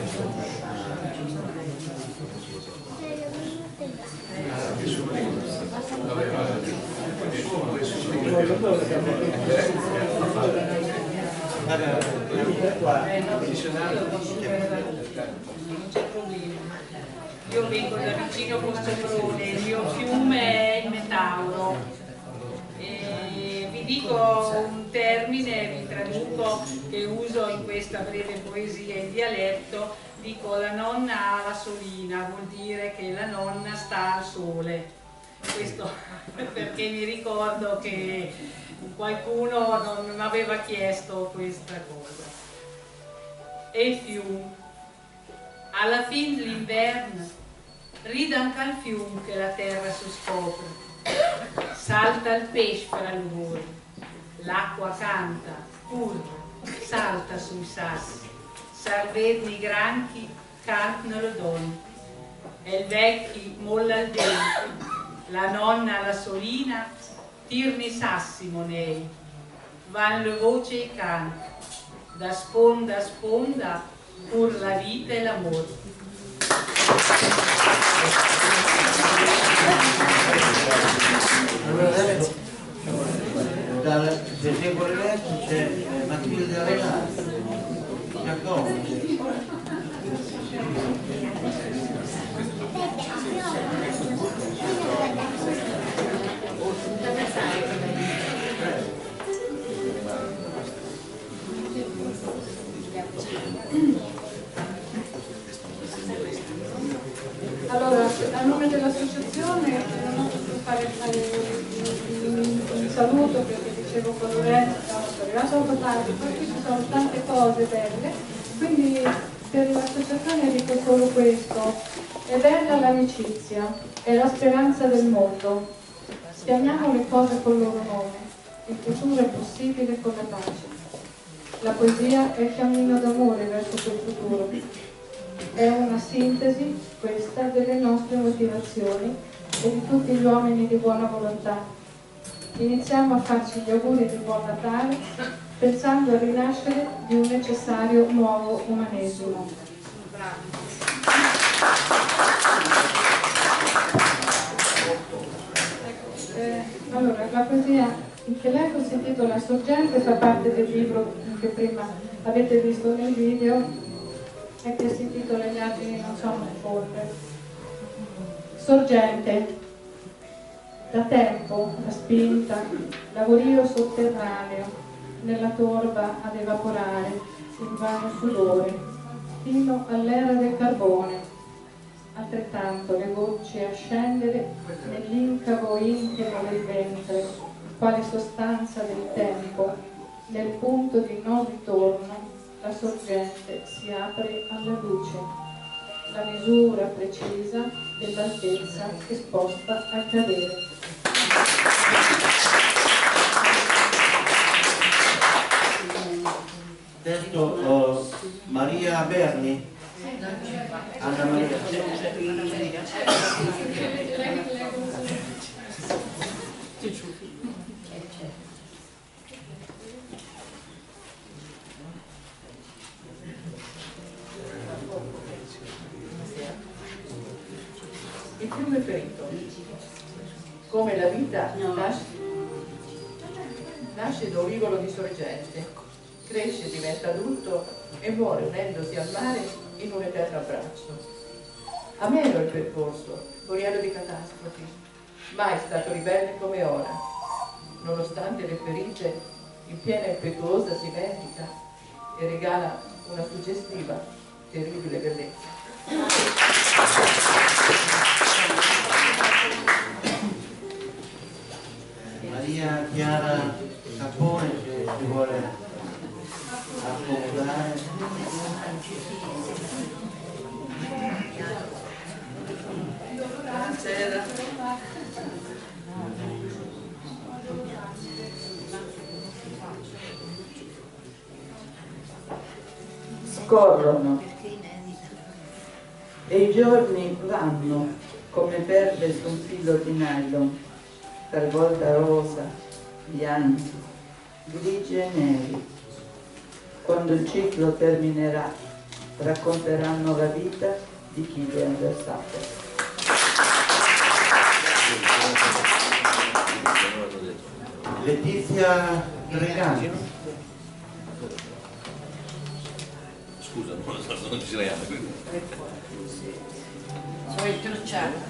C: Io vengo da vicino Costagrone, il mio fiume è il Metauro. Vi dico un termine, vi traduco, che uso in questa breve poesia in dialetto. Dico la nonna alla solina, vuol dire che la nonna sta al sole. Questo perché mi ricordo che qualcuno non aveva chiesto questa cosa. E il fiume. Alla fine dell'inverno ride anche al fiume che la terra si scopre. Salta il pesce fra l'ugore, l'acqua canta, curva, salta sui sassi, salverni granchi, carpnolo don. E il vecchi molla il dente, la nonna la solina, tirni sassi monei. Van le voce e can, da sponda a sponda, pur la vita e l'amore.
I: Allora adesso dal secolo verso c'è Matilde Renato, si accomodi.
K: Allora, a nome dell'associazione non posso fare un saluto perché dicevo con Lorenzo, sono arrivato un po' tardi, poi qui ci sono tante cose belle, quindi per l'associazione dico solo questo: è bella l'amicizia, è la speranza del mondo, chiamiamo le cose col loro nome, il futuro è possibile con la pace. La poesia è il cammino d'amore verso quel futuro. È una sintesi, questa, delle nostre motivazioni e di tutti gli uomini di buona volontà. Iniziamo a farci gli auguri di Buon Natale pensando al rinascere di un necessario nuovo umanesimo. Allora, la poesia che leggo si intitola Sorgente, fa parte del libro che prima avete visto nel video e che si intitola Gli argini non sono polvere. Sorgente. Da tempo la spinta, lavorio sotterraneo, nella torba ad evaporare, in vano sudore, fino all'era del carbone. Altrettanto le gocce a scendere nell'incavo intimo del ventre, quale sostanza del tempo, nel punto di non ritorno, la sorgente si apre alla luce, la misura precisa dell'altezza esposta al cadere.
I: Testo Maria Berni. Anna Maria.
O: Il fiume ferito, come la vita nasce da un rivolo di sorgente, cresce, diventa adulto e muore unendosi al mare in un eterno abbraccio. Ameno il percorso, foriero di catastrofi, mai stato ribelle come ora. Nonostante le ferite, in piena impetuosa si vendica e regala una suggestiva, terribile bellezza.
I: Maria Chiara Capone, se si vuole accomodare.
Q: Scorrono e i giorni vanno come perle su un filo di nylon, talvolta rosa, bianchi, grigi e neri. Quando il ciclo terminerà, racconteranno la vita di chi le ha versate.
I: Letizia Gregani.
L: Scusa, non ci sei qui.
C: Sono intrucciata.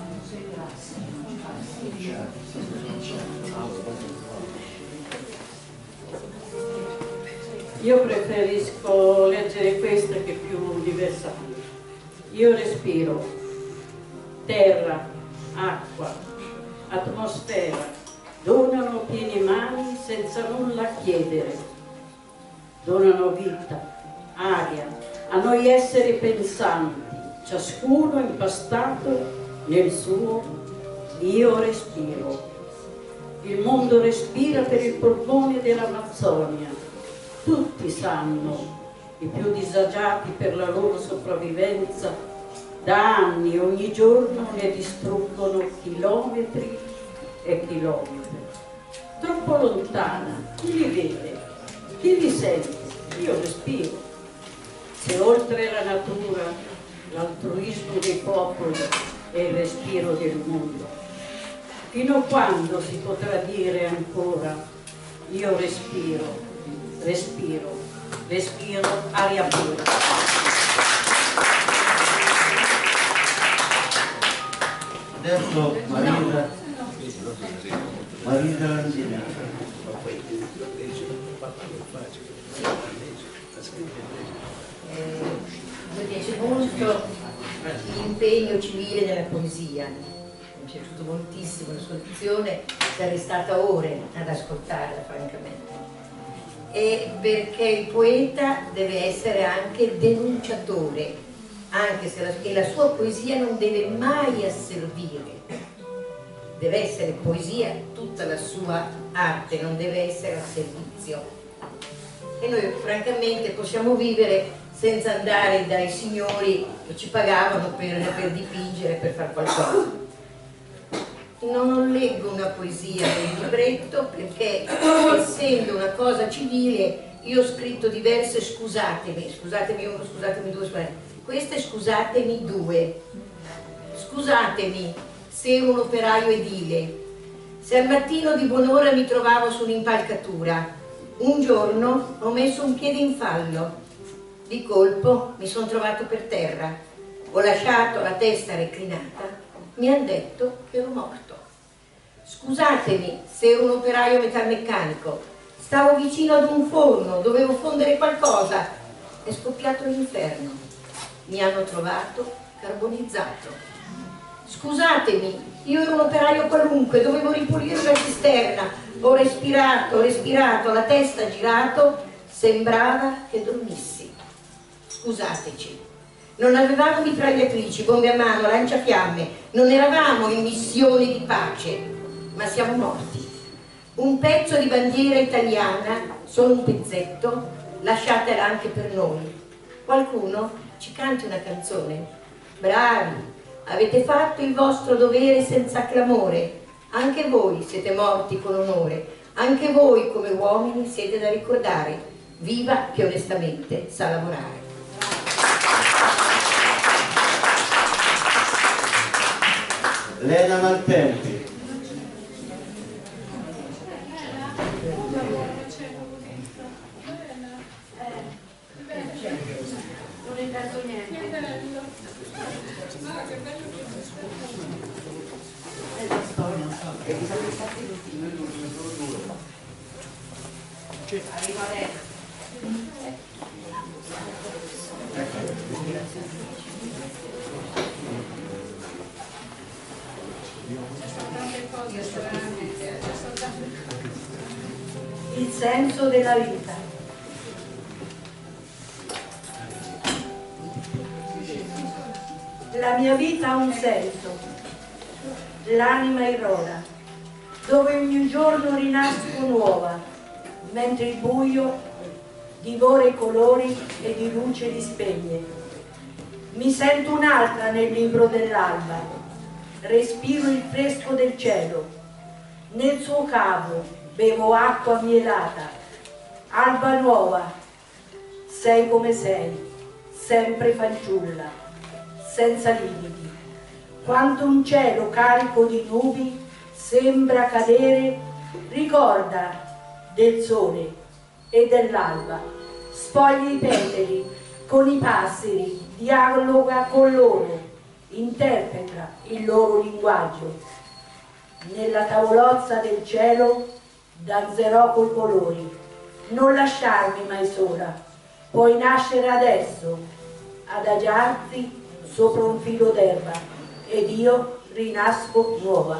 R: Io preferisco leggere questa che è più diversa. Io respiro terra, acqua, atmosfera, donano pieni mani senza nulla chiedere, donano vita, aria, a noi esseri pensanti, ciascuno impastato nel suo io respiro. Il mondo respira per il polmone dell'Amazzonia. Tutti sanno i più disagiati per la loro sopravvivenza, da anni ogni giorno ne distruggono chilometri e chilometri. Troppo lontana, chi li vede? Chi li sente? Io respiro. Se oltre la natura, l'altruismo dei popoli è il respiro del mondo, fino a quando si potrà dire ancora io respiro, respiro, respiro aria pura.
D: Adesso Marisa Landini.
S: Mi piace molto l'impegno civile nella poesia, mi è piaciuto moltissimo la sua dizione, sarei stata ore ad ascoltarla francamente, e perché il poeta deve essere anche denunciatore, anche se la sua poesia non deve mai asservire, deve essere poesia tutta la sua arte, non deve essere a servizio. E noi francamente possiamo vivere senza andare dai signori che ci pagavano per dipingere, per fare qualcosa. Non leggo una poesia nel libretto perché, essendo una cosa civile, io ho scritto diverse scusatemi uno, scusatemi due, queste scusatemi due. Scusatemi se ero un operaio edile, se al mattino di buon'ora mi trovavo su un'impalcatura, un giorno ho messo un piede in fallo, di colpo mi sono trovato per terra, ho lasciato la testa reclinata, mi hanno detto che ero morto. Scusatemi se ero un operaio metalmeccanico, stavo vicino ad un forno, dovevo fondere qualcosa, è scoppiato l'inferno, mi hanno trovato carbonizzato. Scusatemi, io ero un operaio qualunque, dovevo ripulire una cisterna, ho respirato, la testa ha girato, sembrava che dormissi. Scusateci, non avevamo mitragliatrici, bombe a mano, lanciafiamme, non eravamo in missioni di pace, ma siamo morti. Un pezzo di bandiera italiana, solo un pezzetto, lasciatela anche per noi. Qualcuno ci canti una canzone. Bravi! Avete fatto il vostro dovere senza clamore, anche voi siete morti con onore, anche voi come uomini siete da ricordare, viva chi onestamente sa lavorare.
D: Lena Maltempi.
P: Non hai perso niente.
S: Arriva adesso.
K: Il senso della vita. La mia vita ha un senso, l'anima irroda, dove ogni giorno rinasco nuova, mentre il buio divora i colori e di luce li spegne. Mi sento un'altra nel libro dell'alba, respiro il fresco del cielo, nel suo cavo bevo acqua mielata. Alba nuova, sei come sei, sempre fanciulla, senza limiti. Quanto un cielo carico di nubi sembra cadere, ricorda del sole e dell'alba. Spogli i petali con i passeri, dialoga con loro, interpreta il loro linguaggio. Nella tavolozza del cielo danzerò coi colori. Non lasciarmi mai sola, puoi nascere adesso, adagiarti sopra un filo d'erba ed io rinasco nuova.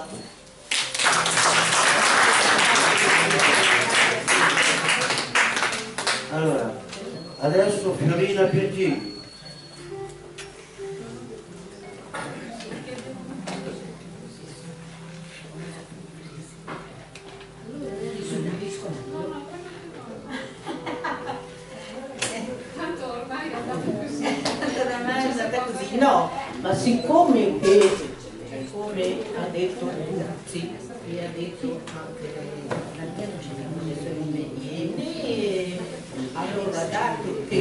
D: Allora, adesso Fiorina Piergini.
T: Tanto
R: No, ma siccome che, come ha detto Luzzi, e ha detto anche Iene, allora dato che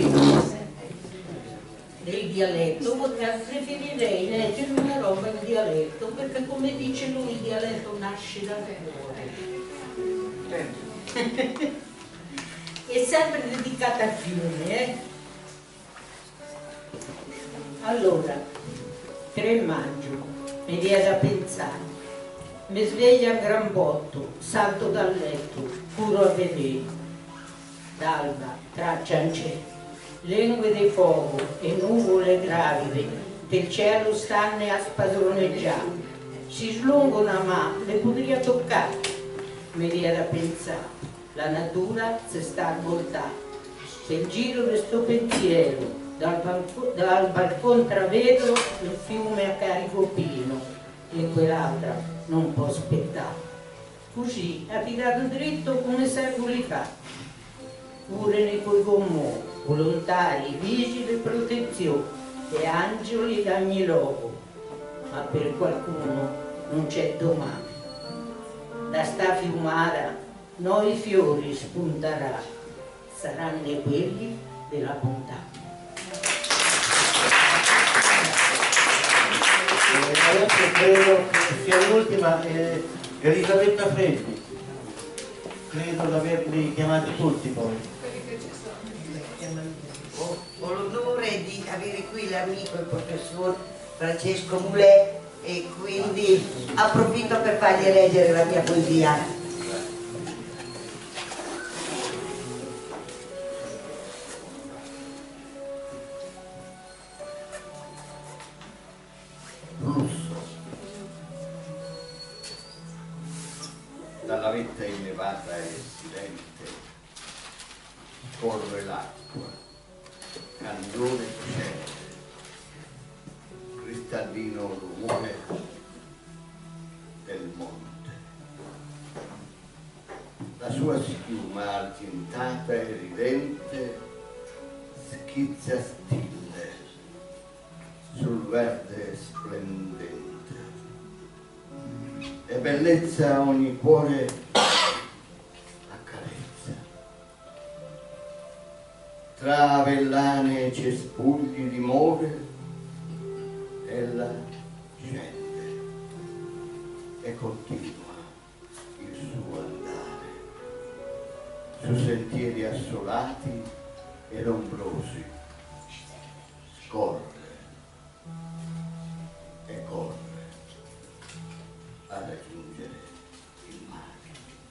R: nel dialetto preferirei leggere una roba in dialetto, perché come dice lui il dialetto nasce dal cuore. È sempre dedicata a Fiume, Allora, 3 maggio, mi viene da pensare, mi sveglio a gran botto, salto dal letto, curo a vedere, d'alba, traccia non c'è, lingue di fuoco e nuvole gravide, del cielo stanno a spadroneggiare, si slungano ma le potrei toccare, mi viene da pensare, la natura si sta a voltare, se il giro di sto pensiero, dal balcone travedo il fiume a carico pieno e quell'altra non può aspettare. Così ha tirato dritto come secoli fa. Pure nei coi gommoni, volontari, vigili e protezione e angeli d'ogni loco. Ma per qualcuno non c'è domani. Da sta fiumara noi fiori spunterà, saranno quelli della bontà.
N: Adesso credo che sia l'ultima, Elisabetta Freddi, credo di averli chiamati tutti poi.
G: Ho l'onore di avere qui l'amico, il professor Francesco Mulè, e quindi approfitto per fargli leggere la mia poesia.
I: Dalla vetta innevata e silente scorre l'acqua, candore cocente, cristallino rumore del monte. La sua schiuma argentata e ridente schizza stille sul verde splendente. E bellezza ogni cuore accarezza. Tra avellane e cespugli di more ella scende e continua il suo andare su sentieri assolati ed ombrosi. Scorre e corre a raggiungere il mare.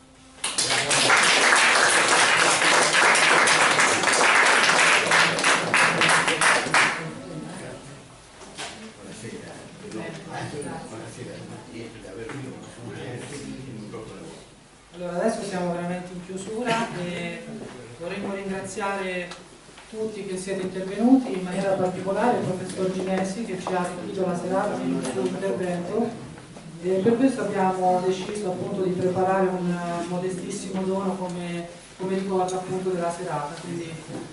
I: Buonasera.
B: Allora adesso siamo veramente in chiusura e vorremmo ringraziare tutti che siete intervenuti, in maniera particolare il professor Ginesi che ci ha arricchito la serata con il suo intervento. E per questo abbiamo deciso appunto di preparare un modestissimo dono come ricordo appunto della serata. Quindi,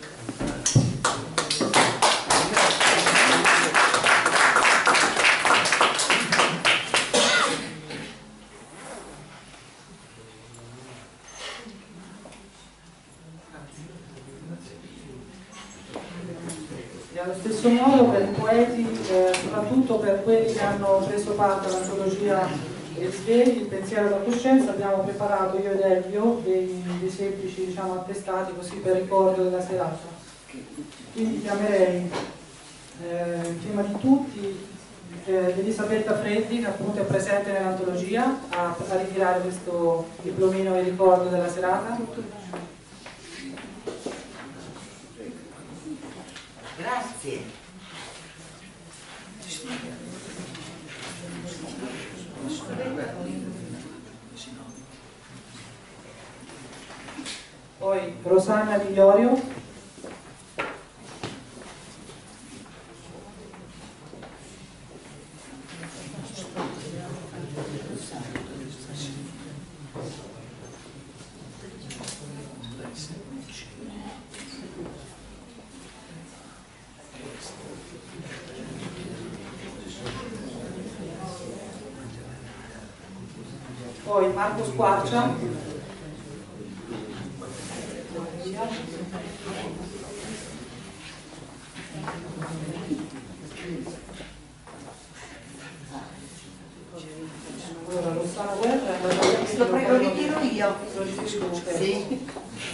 B: e allo stesso modo per i poeti, soprattutto per quelli che hanno preso parte all'antologia Svegli, il pensiero della coscienza, abbiamo preparato io ed Elvio dei semplici, diciamo, attestati così per ricordo della serata. Quindi chiamerei prima di tutti Elisabetta Freddi, che appunto è presente nell'antologia, a ritirare questo diplomino in ricordo della serata.
G: Grazie.
B: Poi Rosanna Di Iorio. poi Marco Squarcia, allora Rossana Guerra,
S: lo ritiro io.
B: Sì.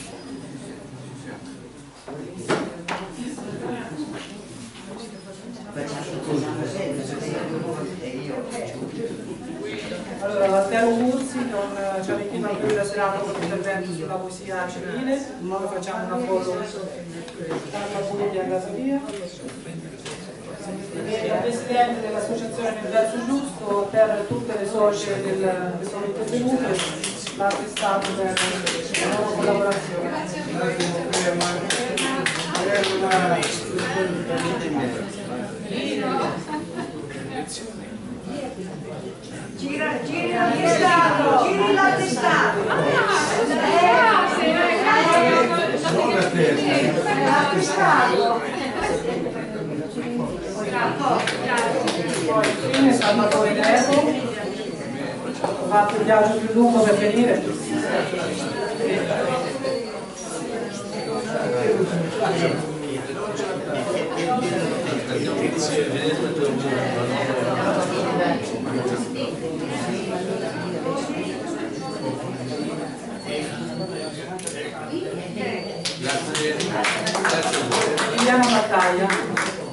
B: Allora, Matteo Mursi non ci arriva più la serata con l'intervento sulla poesia civile, noi facciamo una foto alla Puglia a casa mia. Il presidente dell'associazione Nel Verso Giusto, per tutte le socie che sono intervenute, l'ha attestato per la loro collaborazione.
S: Giri l'attestato.
B: Poi infine Salvatore Greco, ho fatto il viaggio più lungo per venire. Emiliano Battaglia.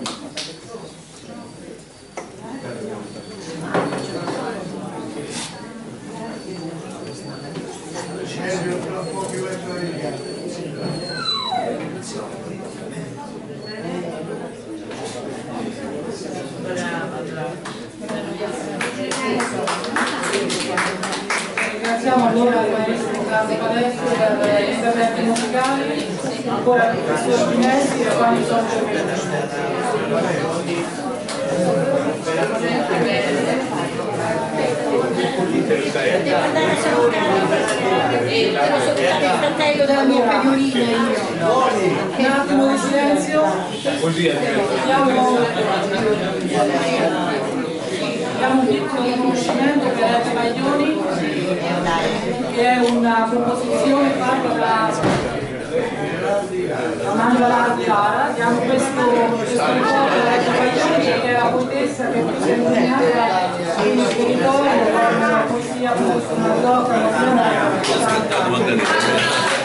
B: Ringraziamo allora il maestro Carlo Palestro per gli interventi musicali, ancora il professor Pinesi e quando sono
S: il fratello della mia cagnolina
B: un attimo di silenzio. Diamo un piccolo riconoscimento per Ed Maglioni, che è una composizione fatta da Amanda Lara. Diamo questo ricordo a Ed Maglioni, che è la poetessa che più si è impegnata sul territorio con la poesia, una zocca,